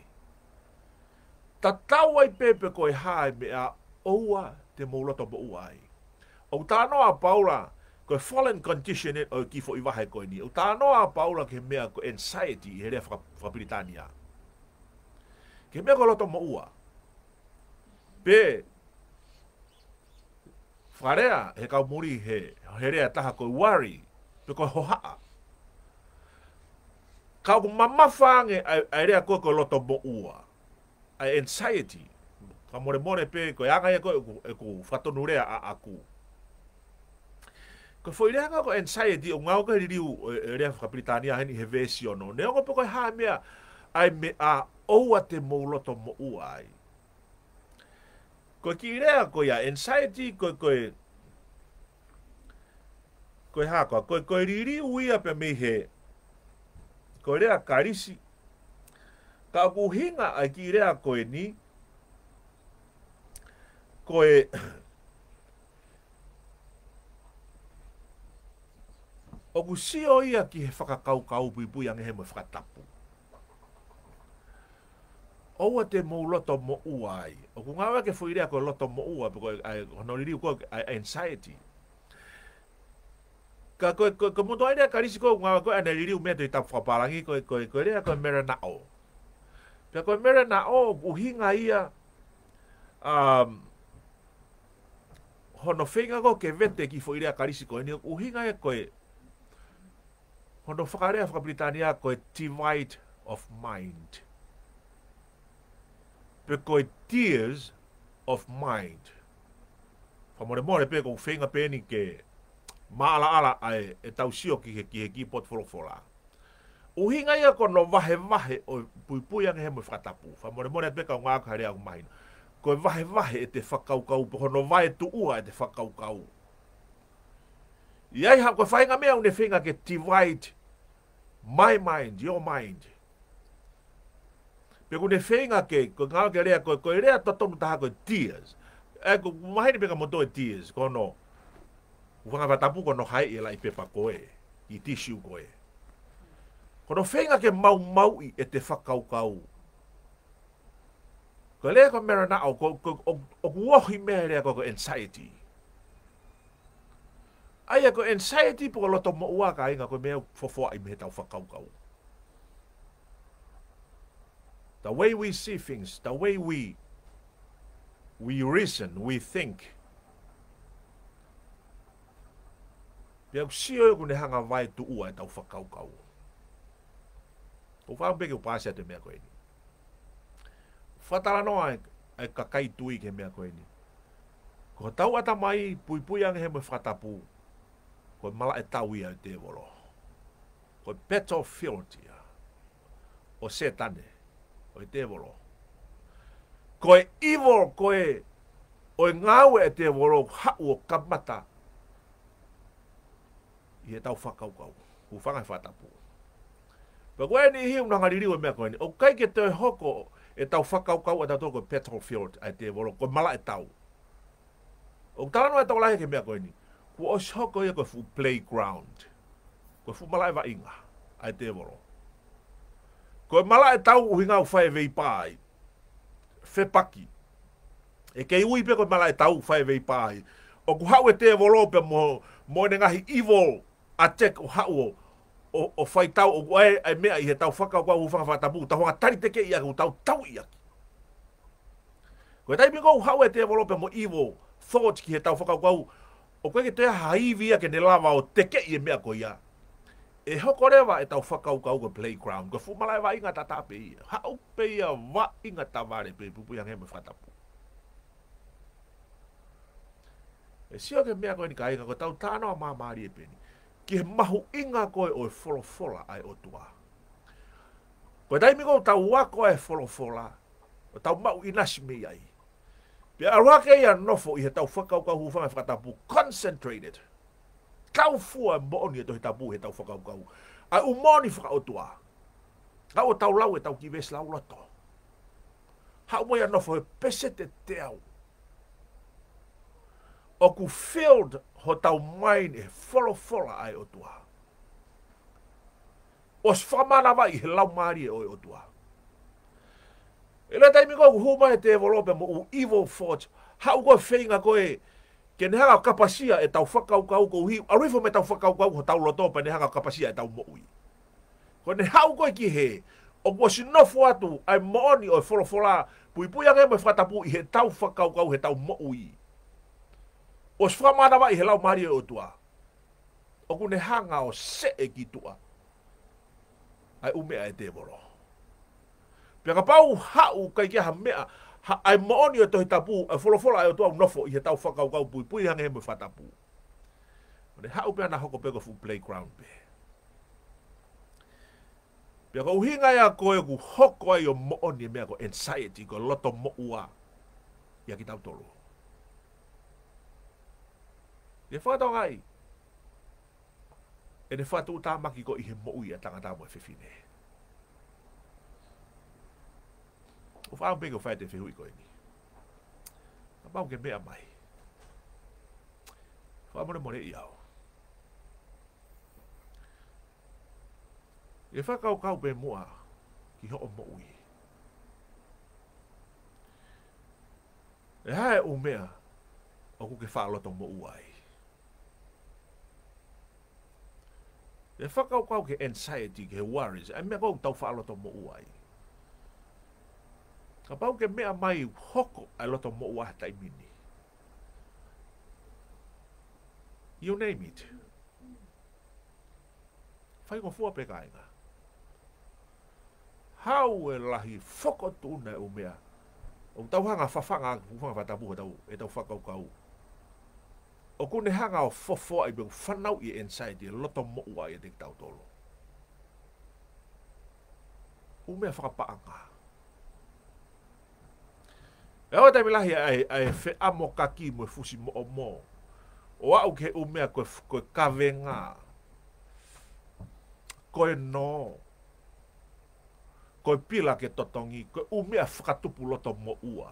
Tatau ai pepe koe hae mea oua te mouloto mo uai. O tānoa Paula koe fallen condition e o kifo i wahe koe ni. O tānoa Paula ke mea ko anxiety he rea whakapiritania. Ke mea koe loto mo ua. Pe wharea he kau muri he rea taha koe worry. Pe koe hohaa. Kau mamawhange ai rea koe loto mo ua. Ai anxiety. Ka more pe ko anga e ko fatonu rea a aku. Ko foi rea ko anxiety o ngau ka riu rea Britania hani he vesio no. Ne ngo pe ko ha mea ai me a oua te mouloto mo uai. Ko ki rea ko ya anxiety ko ha ko riri uia pe me he. Ko rea karisi. Ka ku hinga ai ki rea ko ni koe o ku sio ia ki he whakakau pui ange he mo whakatapu. Oua te mouloto mo uai. O ku ngawa ke fuirea koe loto mo ua piko ai honoririu koe anxiety. Ka koe mundo ai rea karisi koe ngawa koe anaririu mea tui tapu whaparangi koe rea koe mera nao. Pia koe mera nao uhinga ia hono whenga ko ke vete ki fo irea karisi koe ni uhinga e koe hono whakarea Whakabritania koe divide of mind. Pe koe tears of mind. Whamore pe ko whenga peni ke maala ai e tau sio ki pot wholofola. Uhinga ia ko no vahe o pui ange he mo whakatapu. Whamore pe ka ngā karea ku mahina. Koe vahe e te whakaukau, hono vai tu ua e te whakaukau. Iai ha koe whainga mea une whenga ke divide my mind, your mind. Pe kune whenga ke, koe ngā ke rea, koe rea totonu taha koe tears. E ko mahini peka moto e tears, kono, whanga watapu kono hai e la i pepa koe, i tissue koe. Kono whenga ke mau i e te whakaukau. Ko lea ko mera na o kuohi mea rea ko anxiety. Aia ko anxiety po loto mo ua ka inga ko mea fofo ai me tau whakaukau. The way we see things, the way we reason, we think. Pia sio ko ne hanga vai tu ua e tau whakaukau. Ko whaambeke upasea te mea ko ini. Whatara noa e kakai tui ke mea koe ni. Ko tau ata mai pui ange he mo whatapu. Ko mala e tau ia te wolo. Ko pedophile o setane. O te wolo. Ko e evil koe o ngāwe e te wolo hau o kamata. I e tau whakaukau. U whangai whatapu. Pa koe ni hiu na ngaririu mea koe ni. O kai ke te hoko e tau whakaukau a tau toko petrol field ai te wolo. Koe mala e tau. O tāno e tau lahe ke mea koe ni. Ko o hoko ia koe fu playground. Koe fu mala e wa inga ai te wolo. Koe mala e tau uhinga u whae vei pai. Whepaki. E kei ui pe koe mala e tau whae vei pai. O ku hau e te wolo pe mo ne ngahi evil attack o hau o whai tau o ai mea i he tau whakau kua ufanga whatapu. Tau hanga tari teke ia ku tau ia. Koe tai pingo u hau e te wolo pe mo evil thoughts ki he tau whakau kua o koe ke te haivia ke ne lava o teke i mea ko ia. E hoko rewa e tau whakau kua playground. Koe fumalai wa inga tata pe ia. Hau pe ia wa inga taware pe pupu yang he me whatapu. E sio ke mea koe ni ka inga koe tau tāna o mamari e peni. Ki he mahu inga koe o e wholofola ai o tua. Koe taimi koe tau wako e wholofola. O tau mau inasi me ai. Pea arwake ia nofo i he tau whakau kau hufanga whakatapu. Concentrated. Kau fua mooni e tohi tapu he tau whakau kau. Ai umoni whakau tua. Kau o tau lau e tau ki ves lau loto. Hau mo ia nofo he pese te te au. O ku filled ho tau main e wholofola ai o tua. O whamana mai he lau maari e o tua. E le taimi koe ku huma e te evolope mo u evil thoughts. Hau koe whenga koe ke ne hanga kapasia e tau whakau kau ko hiu. Arifo me tau whakau kau ho tau loto pa ne hanga kapasia e tau moui. Ko ne hau koe ki he. O kua sinofo atu ai mooni o e wholofola. Pui ange me whatapu i he tau whakau kau he tau moui. O whamana wa i he lau maari o tua. O kune hanga o se e ki tua. Ai umea e te voro. Pia ka pau hau kai kia ha mea. Ai mooni o tohi tapu. Ai wholofola ai o tua nofo i he tau whakau kau pui hange he me whatapu. O ne hau pia na hoko peko fu playground pe. Pia ka uhinga ia koe ku hoko ai o mooni mea ko anxiety ko loto moua. Ia ki tau tolu. E whakatau ngai. E ne whatu utamaki ko i he moui a tangata mo e whiwhine. O whaam peko whaete whihui ko ni. Ka mau ke mea mai. Whaamone more i au. E whakau kau pe mua ki ho o moui. E hae o mea o kuke whaaloto mou ai. E whakau kau ke anxiety, ke worries. E mea kou tau whaaloto mo uai. Ka pau ke mea mai hoko ai loto mo uai taimini. You name it. Whai ko fua peka inga. Hau e lahi whoko tūna e o mea. O tau hanga whawhanga hufanga whatapu e tau whakau kau. O kune hanga o fofo ai beu whanau i anxiety e loto mo ua i te tau tolo. O mea whakapaanga. E o te milahi ai whe amo kaki mo e fusi mo o mo. O au ke o mea koe kawenga. Koe no. Koe pila ke totongi. Koe o mea whakatupu loto mo ua.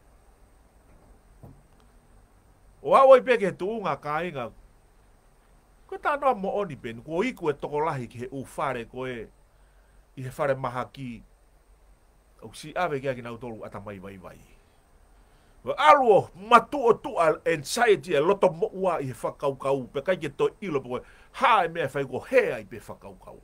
O awai peke he tuunga ka inga. Koe tā noa mo oni pen. Ko iku e toko lahi ki he u whare koe. I he whare maha ki. O si awe kia ki nau tolu ata mai vai vai. O aluo matu o tua anxiety e loto mo ua i he whakau kau. Pe kai ke to ilo po koe. Ha e mea whai ko hea i pe whakau kau.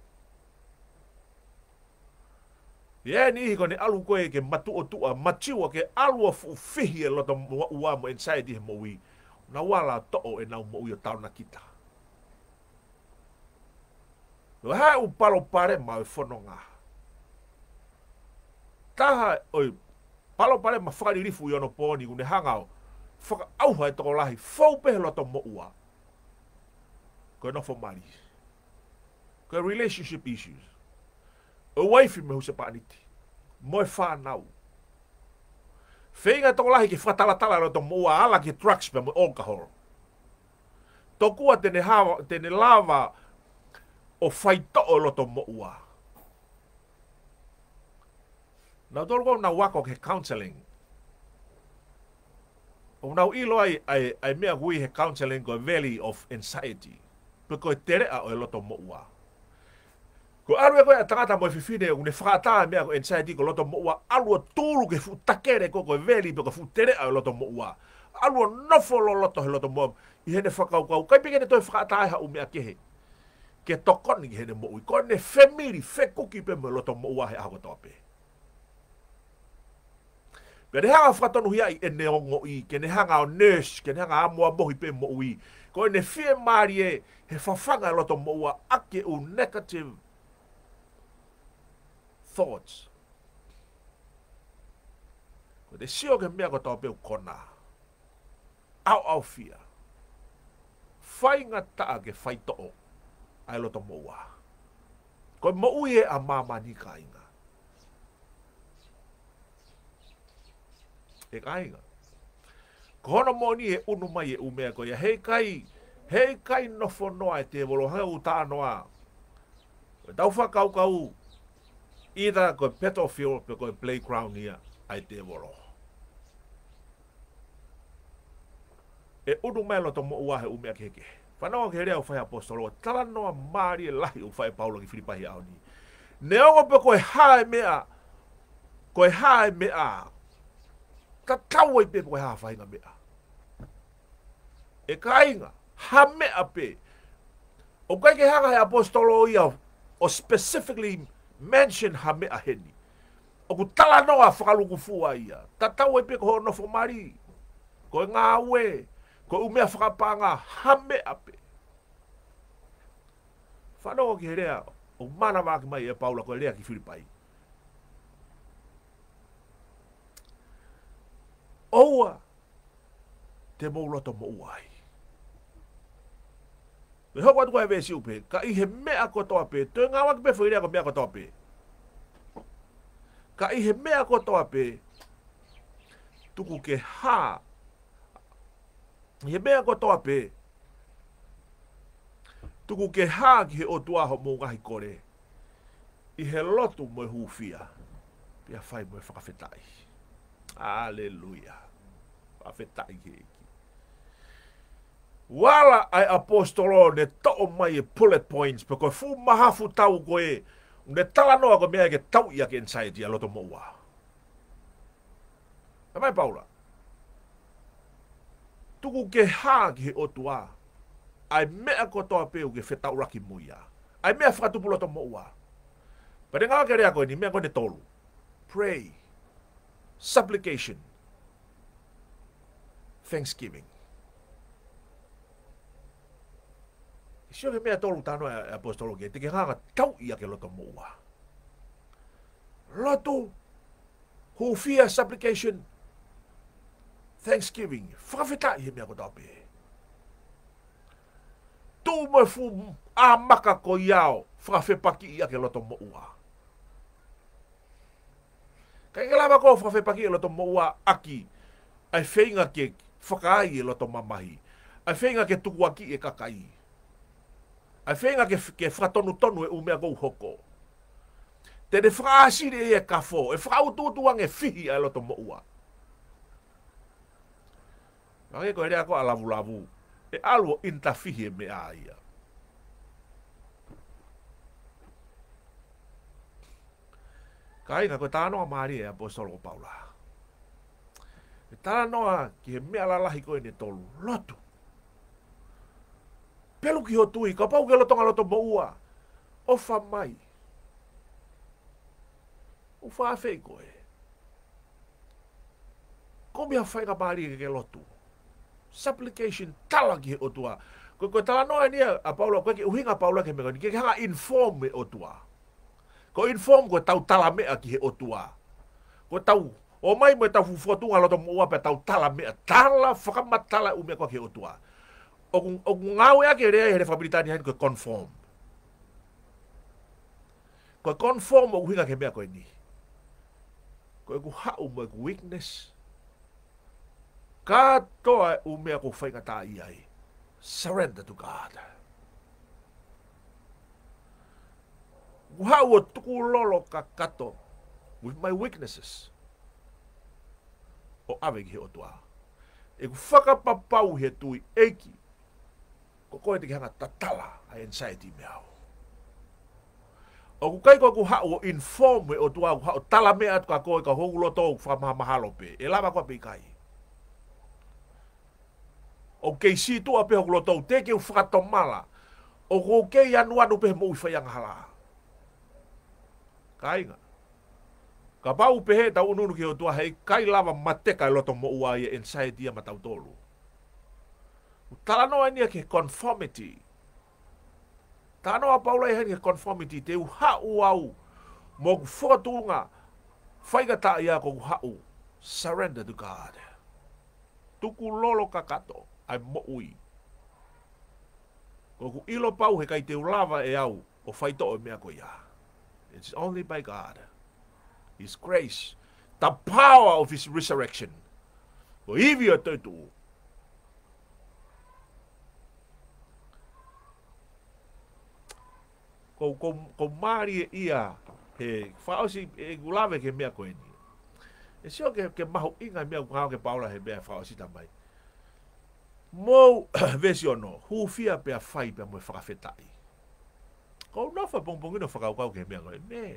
Ie ni hiko ne alu koe ke matu o tua. Matiua ke aluo fihi e loto mo ua mo anxiety he mo ui. Na wala to'o e nau mo ui o tau na kita. No hae u palo pare ma e whono ngā. Taha oi palo pare ma whakaririfu i ono pōni une hangao. Whaka auha e toko lahi. Whau pehe loto mo ua. Koe nofo mari. Koe relationship issues. O waifi me huse paaniti. Moe whanau. Whenga toko lahi ki whatalatala roto mua ala ki drugs pe mo alcohol. Tokua tene lava o whaito o loto mo ua. Na tolu ko na wako ke counseling. O na ilo ai mea gui he counseling ko valley of anxiety. Peko tere a o loto mo ua. Ko alu e koe a tangata mo e whiwhine o ne whakata mea ko anxiety ko loto mo ua. Alu o tūru ke fu takere ko koe valley peko fu tere a o loto mo ua. Alu o nofo lo loto he loto mo ua. I hene whakaukau. Kai peke ne toi whakata ha umea kehe. Ke tokoni ki hene mo ui. Ko ne family whekuki pe mo loto mo ua he aho tope. Ke ne hanga whakatonu hia I ene ongo I. Ke ne hanga o nurse. Ke ne hanga amua mohi pe mo ui. Ko ne fie maari e he whawhanga loto mo ua. Ake u negative thoughts. Ko te sio ke mea ko tau peu kona. Au fia. Whainga taa ke whaitoo. Ai loto mo ua. Ko mo ui e a mamani ka inga. E ka inga. Ko hono mo ni e unu mai e umea ko ia. Hei kai nofo noa e te volo. Hei u taa noa. Tau whakau. Ida ko battlefield pe ko playground ia ai te volo. E unu mai loto mo ua he umea keke. Whanau ke rea u whai apostolo. Tala noa maari e lahi u whai Paulo ki Filipahi au ni. Ne ongo pe koe hae mea. Koe hae mea. Ka tau e pe koe hae whainga mea. E ka inga. Ha mea pe. O kai ke hanga he apostolo ia. O specifically mention ha mea heni. O ku tala noa whakaluku fua ia. Ta tau e pe ko hono fo mari. Koe ngā ue. Ko umea whakapanga hame ape. Whanau ki he rea, o mana waki mai e Paula ko rea ki Filipai. Oua, te mauloto mo uai. Me hoko atu koe vesi upe, ka i he mea kotoa pe, tue ngā waki pe whuirea ko mea kotoa pe. Ka i he mea kotoa pe, tuku ke haa, he mea kotoa pe. Tuku ke hā ki he otua ho mō ngahi kore. I he lotu mo e hūwhia. Pia whai mo e whakawhetai. Aleluia. Whakawhetai ki eki. Wala ai apostolo ne to'o mai e bullet points. Pe koe fu mahafu tau koe. Ne tala noa ko mea ke tau ia ke anxiety a loto mo ua. Amai Paula. Tuku ke hā ki he otua. Ai mea kotoa peu ke whetau raki muia. Ai mea whakatupulo to mo ua. Pare ngā ke rea koe ni, mea koe ne tolu. Pray. Supplication. Thanksgiving. Sio ke mea tolu tano e apostolo ke, te ke hanga tau ia ke loto mo ua. Loto. Hufia supplication. Thanksgiving. Whakawhetai he mea kotoa peu. Tu mo fu a maka ko iao whakawhepaki ia ke loto mo ua. Kai ke lama ko whakawhepaki ia loto mo ua aki ai whainga ke whakai e loto mamahi. Ai whainga ke tukuaki e kakai. Ai whainga ke whakatonu tonu e umea kou hoko. Te ne whakaasire e kafo, e whakaututuang e whihi ai loto mo ua. Ngai ko rea ko alavu-lavu. E alu intafihi me aia. Kai ka ko tanoa Maria e apostolo Paula. E tanoa ki he mea lalahi koe ne tolu. Lotu. Pelu ki ho tui, ka pau ke lotonga loto mo ua. Ofa mai. Ufa afei koe. Ko mea whainga Maria ke lotu. Supplication tala ki he otua. Ko tala noa ni a Paula, ko ke uhinga Paula ke mega ni ke hanga inform me otua. Ko inform ko tau tala mea ki he otua. Ko tau o mai mo tau fufotunga loto mo pe tau tala mea tala whakamatala umea ko ke otua. O ngau ea ke rea he whabilitani hain ko conform. Ko conform o uhinga ke mea ko ni. Ko ku hau mo ku weakness. Ka toa umea ko whainga tā iai. Surrender to God. Kuhau o tuku lolo ka kato. with my weaknesses. O ave ki he o toa. E ku whakapapau he tui eiki. Ko koe te ki hanga tatala a anxiety me au. O ku kai koe ku hao o inform o toa ku hao tala mea atu ka koe ka hongu loto o whamahalo pe. E lava koe pe kai. O kei si tua pe hongu loto te ke u whakatomala. O ko kei anu pe mo i whaianga hala. Ka inga. Ka pau pehe tau ununu ki o tua hei kai lava mateka i loto mo ua i anxiety a matau tolu. Tala noa nia ke conformity. Tala noa paula i heni ke conformity te u hau au mo ku whakatunga whaigata ia ko ku hau. Surrender to God. Tuku lolo kakato ai mo ui. Ko ku ilo pau he kai te ulava e au o whaito o mea ko ia. It's only by God. His grace, the power of His resurrection. Ko iwi o tautu. Ko mari e ia he whaosi e gulave ke mea koe ni. E sio ke mahu inga mea kukao ke paula he mea whaosi tamai. Mo vesi ono, hu fia pea whai pea moe whakawhetai. Ko nofa pongpongino whakaukau ke mea koe. Man.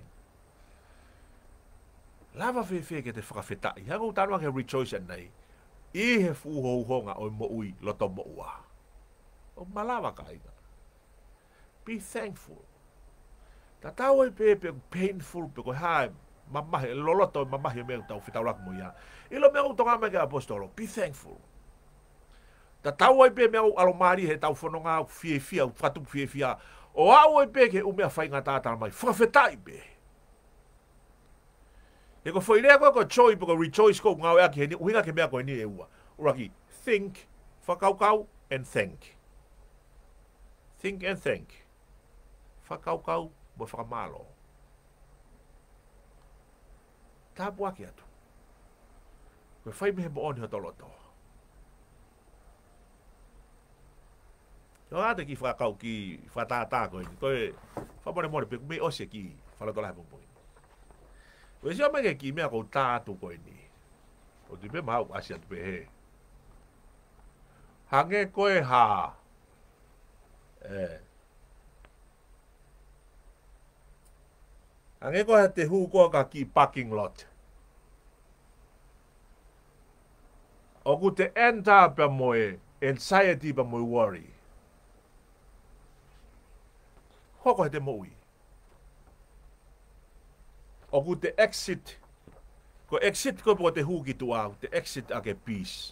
Lava fe ke te whakawhetai. Hango tanwa ke rejoice nei. I he fuhohonga o mo ui loto mo ua. O malawa ka inga. Be thankful. Ta tau e pe painful pe ko ha mamahe loloto mamahe me tau fitaurak mo ia. Ilo me o tonga me ke apostolo. Be thankful. Ta tau e pe me o alomari he tau fononga fie fatu fie. O au e pe ke o me fai ngata ta mai. Whakawhetai pe. E ko foi lea ko choi po ko rejoice ko ngau aki he ni uhinga ke mea ko ni e ua. Uraki think, whakaukau and thank. Think and thank. Whakaukau mo whakamalo. Tā puaki atu. Koe whai mehe mo oni ho toloto. Yo ate ki whakau ki whatātā koe ni. Koe whamore more pe me ose ki whalatola he mungpungi. Koe sio mege ki mea kou tātu koe ni. O tu me mau asi atu pe he. Hange koe ha. Hange koe te hu koe ka ki parking lot. O ku te enter pa moe anxiety pa moe worry. Hoko he te moui. O ku te exit. Ko exit ko po te huki tua, te exit ake peace.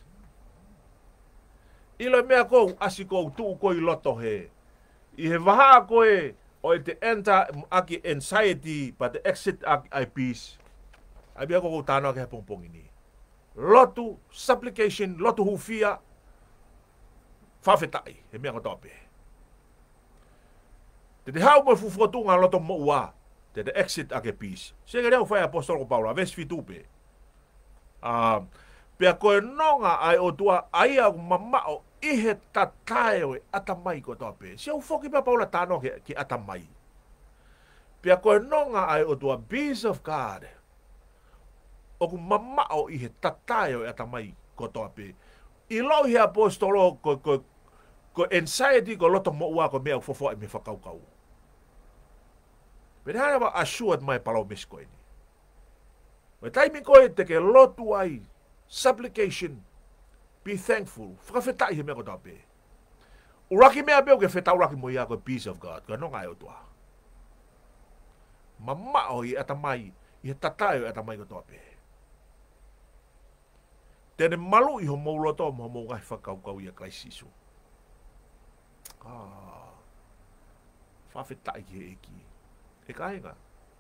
Ilo mea kou asi kou tuu koi loto he. I he waha koe o te enter ake anxiety pa te exit ake peace. Ai mea kou tāna ake he pongpongi ni. Lotu, supplication, lotu hufia, whawhetai, he mea kotope. Te hau mo fufotunga loto mo ua, te exit ake peace. Sega reo whai apostolo ko Paula, ves fitupe. Pea koe nonga ai o tua aia mamao ihe tatae o atamai kotope. Se u foki pea Paula tano ki atamai. Pea koe nonga ai o tua peace of God. O ku mamao i he tatae o atamai kotope. I lau he apostolo ko anxiety ko loto mo ua ko mea ufofo e me whakaukau. Pero hana wa assured mai palau misko ini. Wa taimi koe te ke lotu ai, supplication, be thankful, whakawhetai he mea kotope. Uraki mea beo ke whetau raki mo ia ko peace of God, ka nonga e o tua. Mamao i atamai, i he tatae o atamai kotope. Tene malu i ho mauloto mo ngai whakaukau i a Kraisisu. Whawhetai ki he eki. E kainga.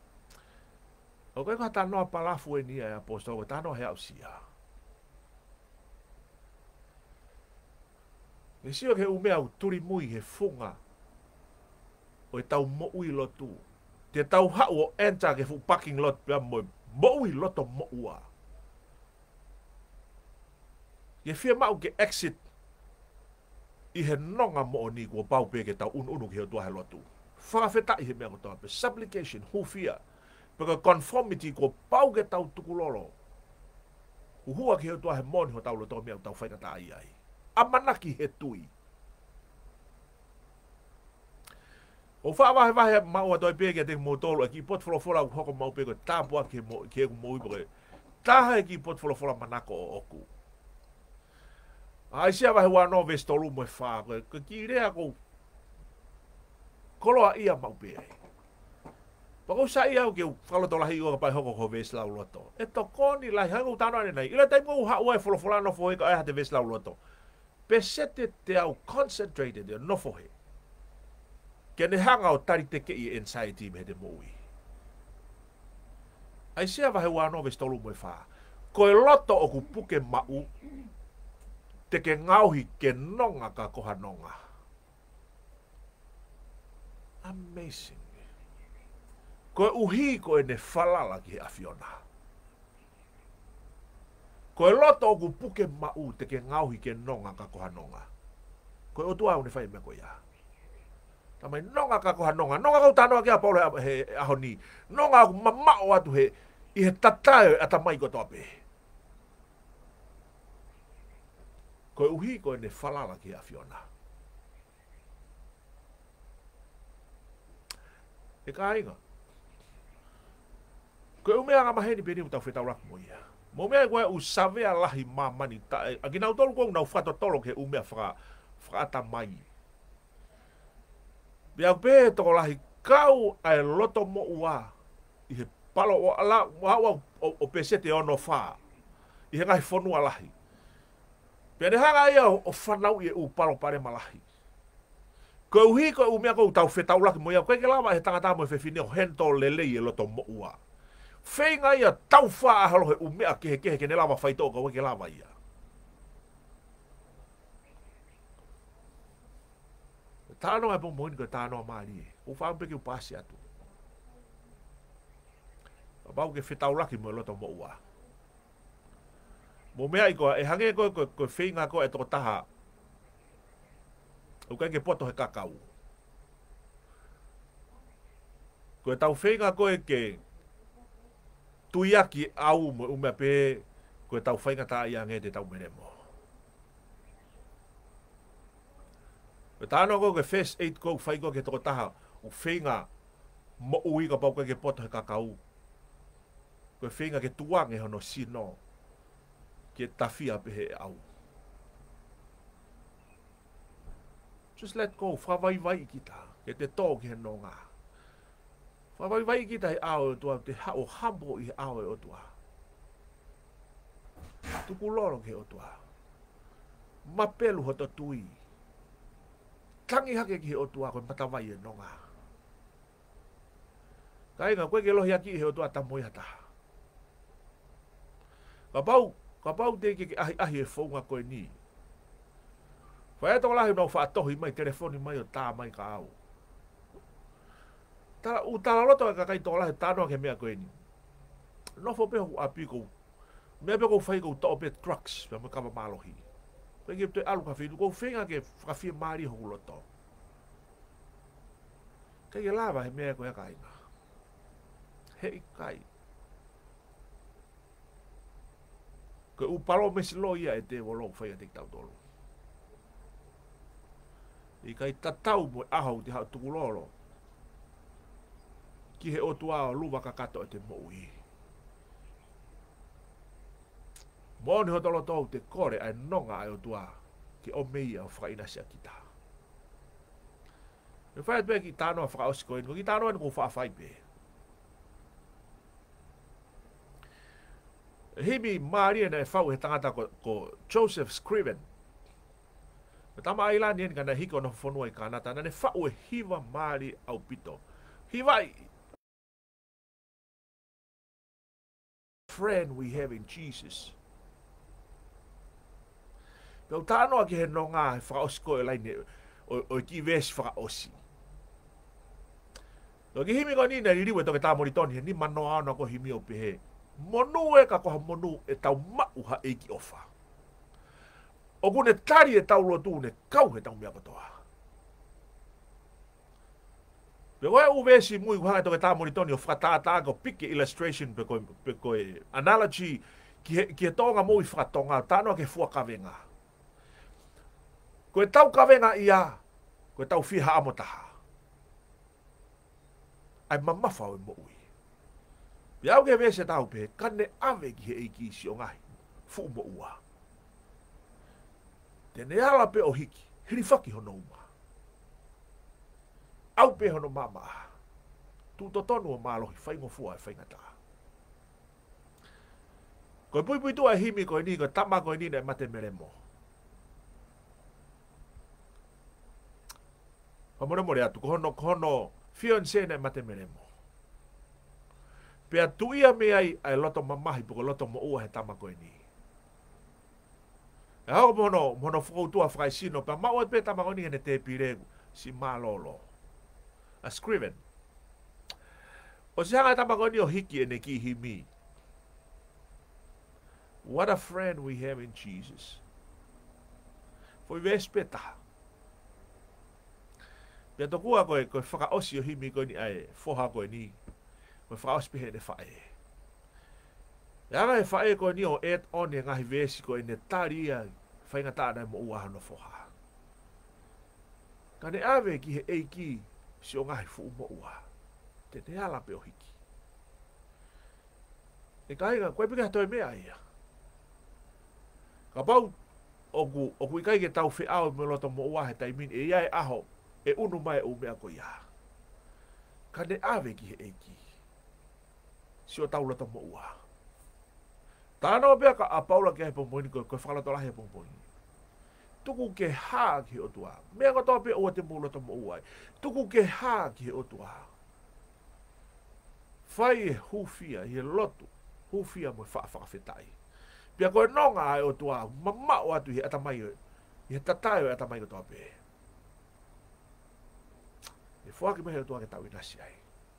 O kai ka tanoa palafu e nia e apostolo, tanoa he au sia. E sio ke umea u turi mui he funga o e tau moui lotu. Te tau hau o enta ke fu parking lot pia moui loto moua. Ye fia mau ke exit i he nonga mo ni ko pau pe ke tau unu ke tua he lotu. Whawheta i he mea kotoa pe supplication, hufia, Porque conformity ko pau ke tau tukulolo. Uhua ki he tua he moni ho tau lo tō mea tau whaikata ai ai. Amanaki he tui. O whaawahe wahe maua toi pēke te mo tōlu ki pot wholofola u hoko mau pēko tāpua ki he mo ipoke. Taha e ki pot wholofola manako o oku. Ai sia wahe wano vestolu mo e whaa. Ka ki rea ko koloa ia mau pēke. Pako sa ia o ke whalotola hi o pai hoko ko veslau loto. E to koni lai hangu tano ane nei. Ila tai mo ha ue wholofola no fo eka e ha te veslau loto. Pesete te au concentrated e no fo he. Ke ne hanga o tari te ke i anxiety me te moui. Ai sia wahe wano vestolu mo e whaa. Ko e loto o ku puke mau te ke ngauhi ke nonga ka koha nonga. Amazing. Ko e uhi ko e ne falala ki he afiona. Ko e loto o ku puke mau te ke ngauhi ke nonga ka koha nonga. Ko e o tua une whai mea ko ia. Tamai nonga ka koha nonga. Nonga kau tanoa kia paule he ahoni. Nonga aku mamao atu he i he tatae ata mai ko tope. Ko e uhi ko e ne falala ki he afiona. E ka inga. Ko e umea nga maheni peni utau whetau raku mo ia. Mo mea koe usavea lahi mamani. A ki nau tolu kong nau whato tolo ke umea whakata mai. Bea pe toko lahi kau ai loto mo ua. I he palo o ala o pesete ono wha. I he ngai whonua lahi. Pea ne hanga ia o whanau i u palo pare malahi. Ko uhi ko umea ko utau whetau laki mo ia. Koe ke lama he tangata mo e whewhine o hento lele i loto mo ua. Whenga ia tau wha ahalo he umea kehe ke ne lama whaito ka weke lama ia. Tāno ai po moini ko tāno maari e. O whampeke upasi atu. Bau ke whetau laki mo e loto mo ua. Mo mea i koa, e hange koe whenga koe e toko taha. O kai ke poto he kakau. Koe tau whenga koe ke tuiaki au mo umea pe koe tau whainga tā ia nge te tau meremo. Koe tāno koe ke first aid koe whai koe ke toko taha o whenga mo ui ka pau koe ke poto he kakau. Koe whenga ke tuange hono sino ke tawhia pe he au. Just let go, whawaiwai kita, ke te tō ki he no ngā. Whawaiwai kita he ao e tua, te o hambo i he ao e o tua. Tuku loro ke o tua. Mapelu ho to tui. Tangi hake ki he o tua, koe matawai e no ngā. Ka inga, koe ke lohi aki he o tua tamoi hata. Ka pau te ke ahi e whaunga koe ni. Whae tō lahi nau whaatohi mai, telefoni mai o tā mai ka au. Tala loto e kakai tō lahi tānoa ke mea koe ni. Nofo peho ku api kou. Mea peho kou whai kou tō pe trucks, pia mo kama malohi. Koe ke te alu ka whinu, kou whenga ke whakawhia maari hoku loto. Kei ke lava he mea koe ka inga. Hei kai. Koe upalo mesi lo ia e te wolo whai a te tau tolu. I kai tatau mo ahau te hau tukulolo. Ki he o tua o luwa ka kato e te moui. Mōni ho tolo tau te kore ai nonga ai o tua ki o mei au whakainasi a kita. Me whai atu e ki tānoa whakaosiko eni, ko ki tānoa eni ko whaafai pe. Himi maari ena e whau he tangata ko Joseph Scriven. Tama aila ni kana hiko no fonua I kanata na ne whau e hiwa maari au pito. Hiwai friend we have in Jesus. Pau tānoa ki he no ngā he whakaosiko e laine o ki vesi whakaosi. No ki himi ko ni na ririwe toke tā moritoni ni manoa ana ko himi o pehe. Monu e ka koha monu e tau mau ha eiki ofa. O kune tari e tau lotu ne kau he tau mea katoa. Pe oe uvesi mui kuhanga toke tā monitoni o whakatā ko pike illustration pe koe analogy ki he tonga mui whakatonga tāno ke fuakavenga. Koe tau kavenga ia, koe tau whiha amotaha. Ai mamafa o mo ui. Pe au ke vese tau pe, kane ave ki he eiki si o ngahi, fu mo ua. Tene ala pe o hiki, hirifaki hono uma. Au pe hono mama. Tu to tonu o malohi, whaingo fua e whaingata. Koe pui tua himi koe ni, koe tama koe ni ne mate meremo. Pamore more atu, kohono fiancé ne mate meremo. Pea tuia me ai loto mamahi, poko loto mo ua he tama koe ni. E hao mono whakautua whakaisino, pea maua pe tama koe ni hene te piregu, si malolo. A scriven. O se hanga tama koe ni o hiki ene ki himi. What a friend we have in Jesus. Foi vespeta. Pea tokua koe whakaosi o himi koe ni ai, foha koe ni. Koe whakaosi pehe ne whae. E anga he whae koe ni o et on e ngahi vesi koe ne taria whainga tāna mo ua hano foha. Kane ave ki he eiki si o ngahi fu mo ua. Te te ala pe o hiki. E kainga, koe pika toi mea ia. Ka pau, oku ikai ke tau whi au me loto mo ua he taimini, e ia e aho, e unu mai u mea ko ia. Kane ave ki he eiki. Si o tau loto mo ua. Tāna o pia ka a paula ke he pompoini, koe whakalato lahi he pompoini. Tuku ke hā ki he otua. Mea kotoa pia ua te mula tomo uai. Tuku ke hā ki he otua. Whai e hufia, he lotu. Hufia mo whakawhetai. Pia koe nonga ai otua. Mama o atu he atamai. He tatai o atamai kotoa pia. E whaki mehe otua ke tau inasi ai.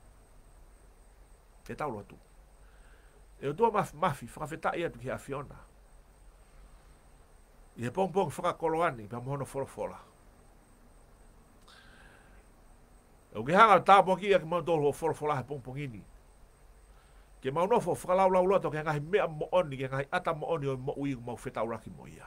E tau lotu. E otua mafi whakawhetai atu ki a Fiona. I he pongpong whakakoloani, pa mohono wholofola. E o ke hanga tāpua ki a ke mautolo o wholofola he pongpongini. Ke maunofo whakalaulau loto ke ngahi mea mo oni, ke ngahi ata mo oni o mo ui mau whetauraki mo ia.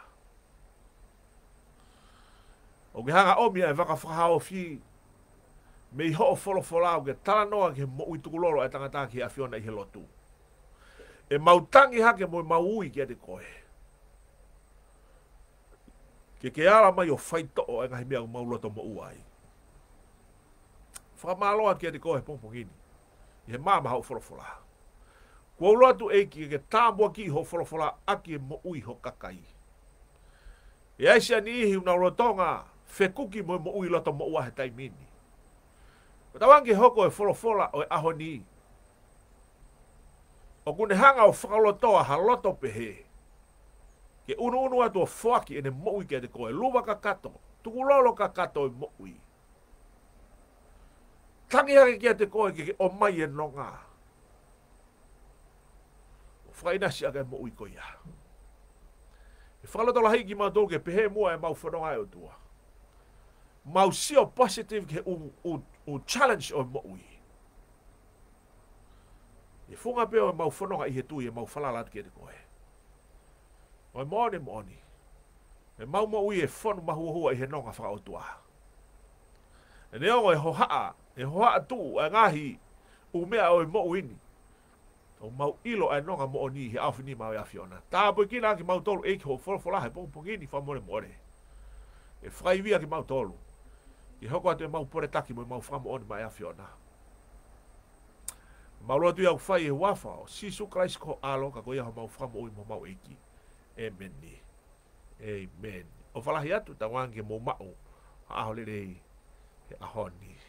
O ke hanga omi e waka whakahao fi, me i ho o wholofola o ke talanoa ke mo ui tukuloro e tangata ki a Fiona i he lotu. E mautangi hake mo i mau ui ki a te koe. Ke ala mai o whaito o e ngahi mea o mauloto mo uai. Whakamaloa ki a te kohe pongpongini. I he māma hau wholofola. Kua uloa tu eiki ke tāmbua ki ho wholofola aki e mo ui ho kakai. E aisia ni ihi una ulotonga whekuki mo ui loto mo ua he taimini. O tawangi hoko e wholofola o e aho ni. O kune hanga o whakalotoa ha loto pehe. Ke unu atu o whaki ene moui ke te koe. Luwa ka kato. Tukulolo ka kato e moui. Tangi hake ke te koe ke o mai e nonga. O whainasi ake moui ko ia. E whakalotola hiki mau tolu ke pehe mua e mau whanonga e o tua. Mau sio positive ke u challenge o moui. E funga peo e mau whanonga i he tui e mau whalalat ke te koe. O e mooni. E mau mo ui e whanu mahua i he nonga whakaotua. E neongo e hohaa tu e ngahi u mea o e mo uini. O mau ilo e nonga mo oni he awhini mau e a Fiona. Tā pui kina ki mau tolu eiki ho wholofolahe pongpongini whamore more. E whaiwia ki mau tolu. I hoko atu e mau pore taki mo e mau whamo oni mai a Fiona. Mau loa tu iau whai e wafa o sisu Christ ko alo ka koia ho mau whamo oi mo mau eiki. Amen. Amen. O whalahi atu ta wange mo mao. Aho lere he ahoni.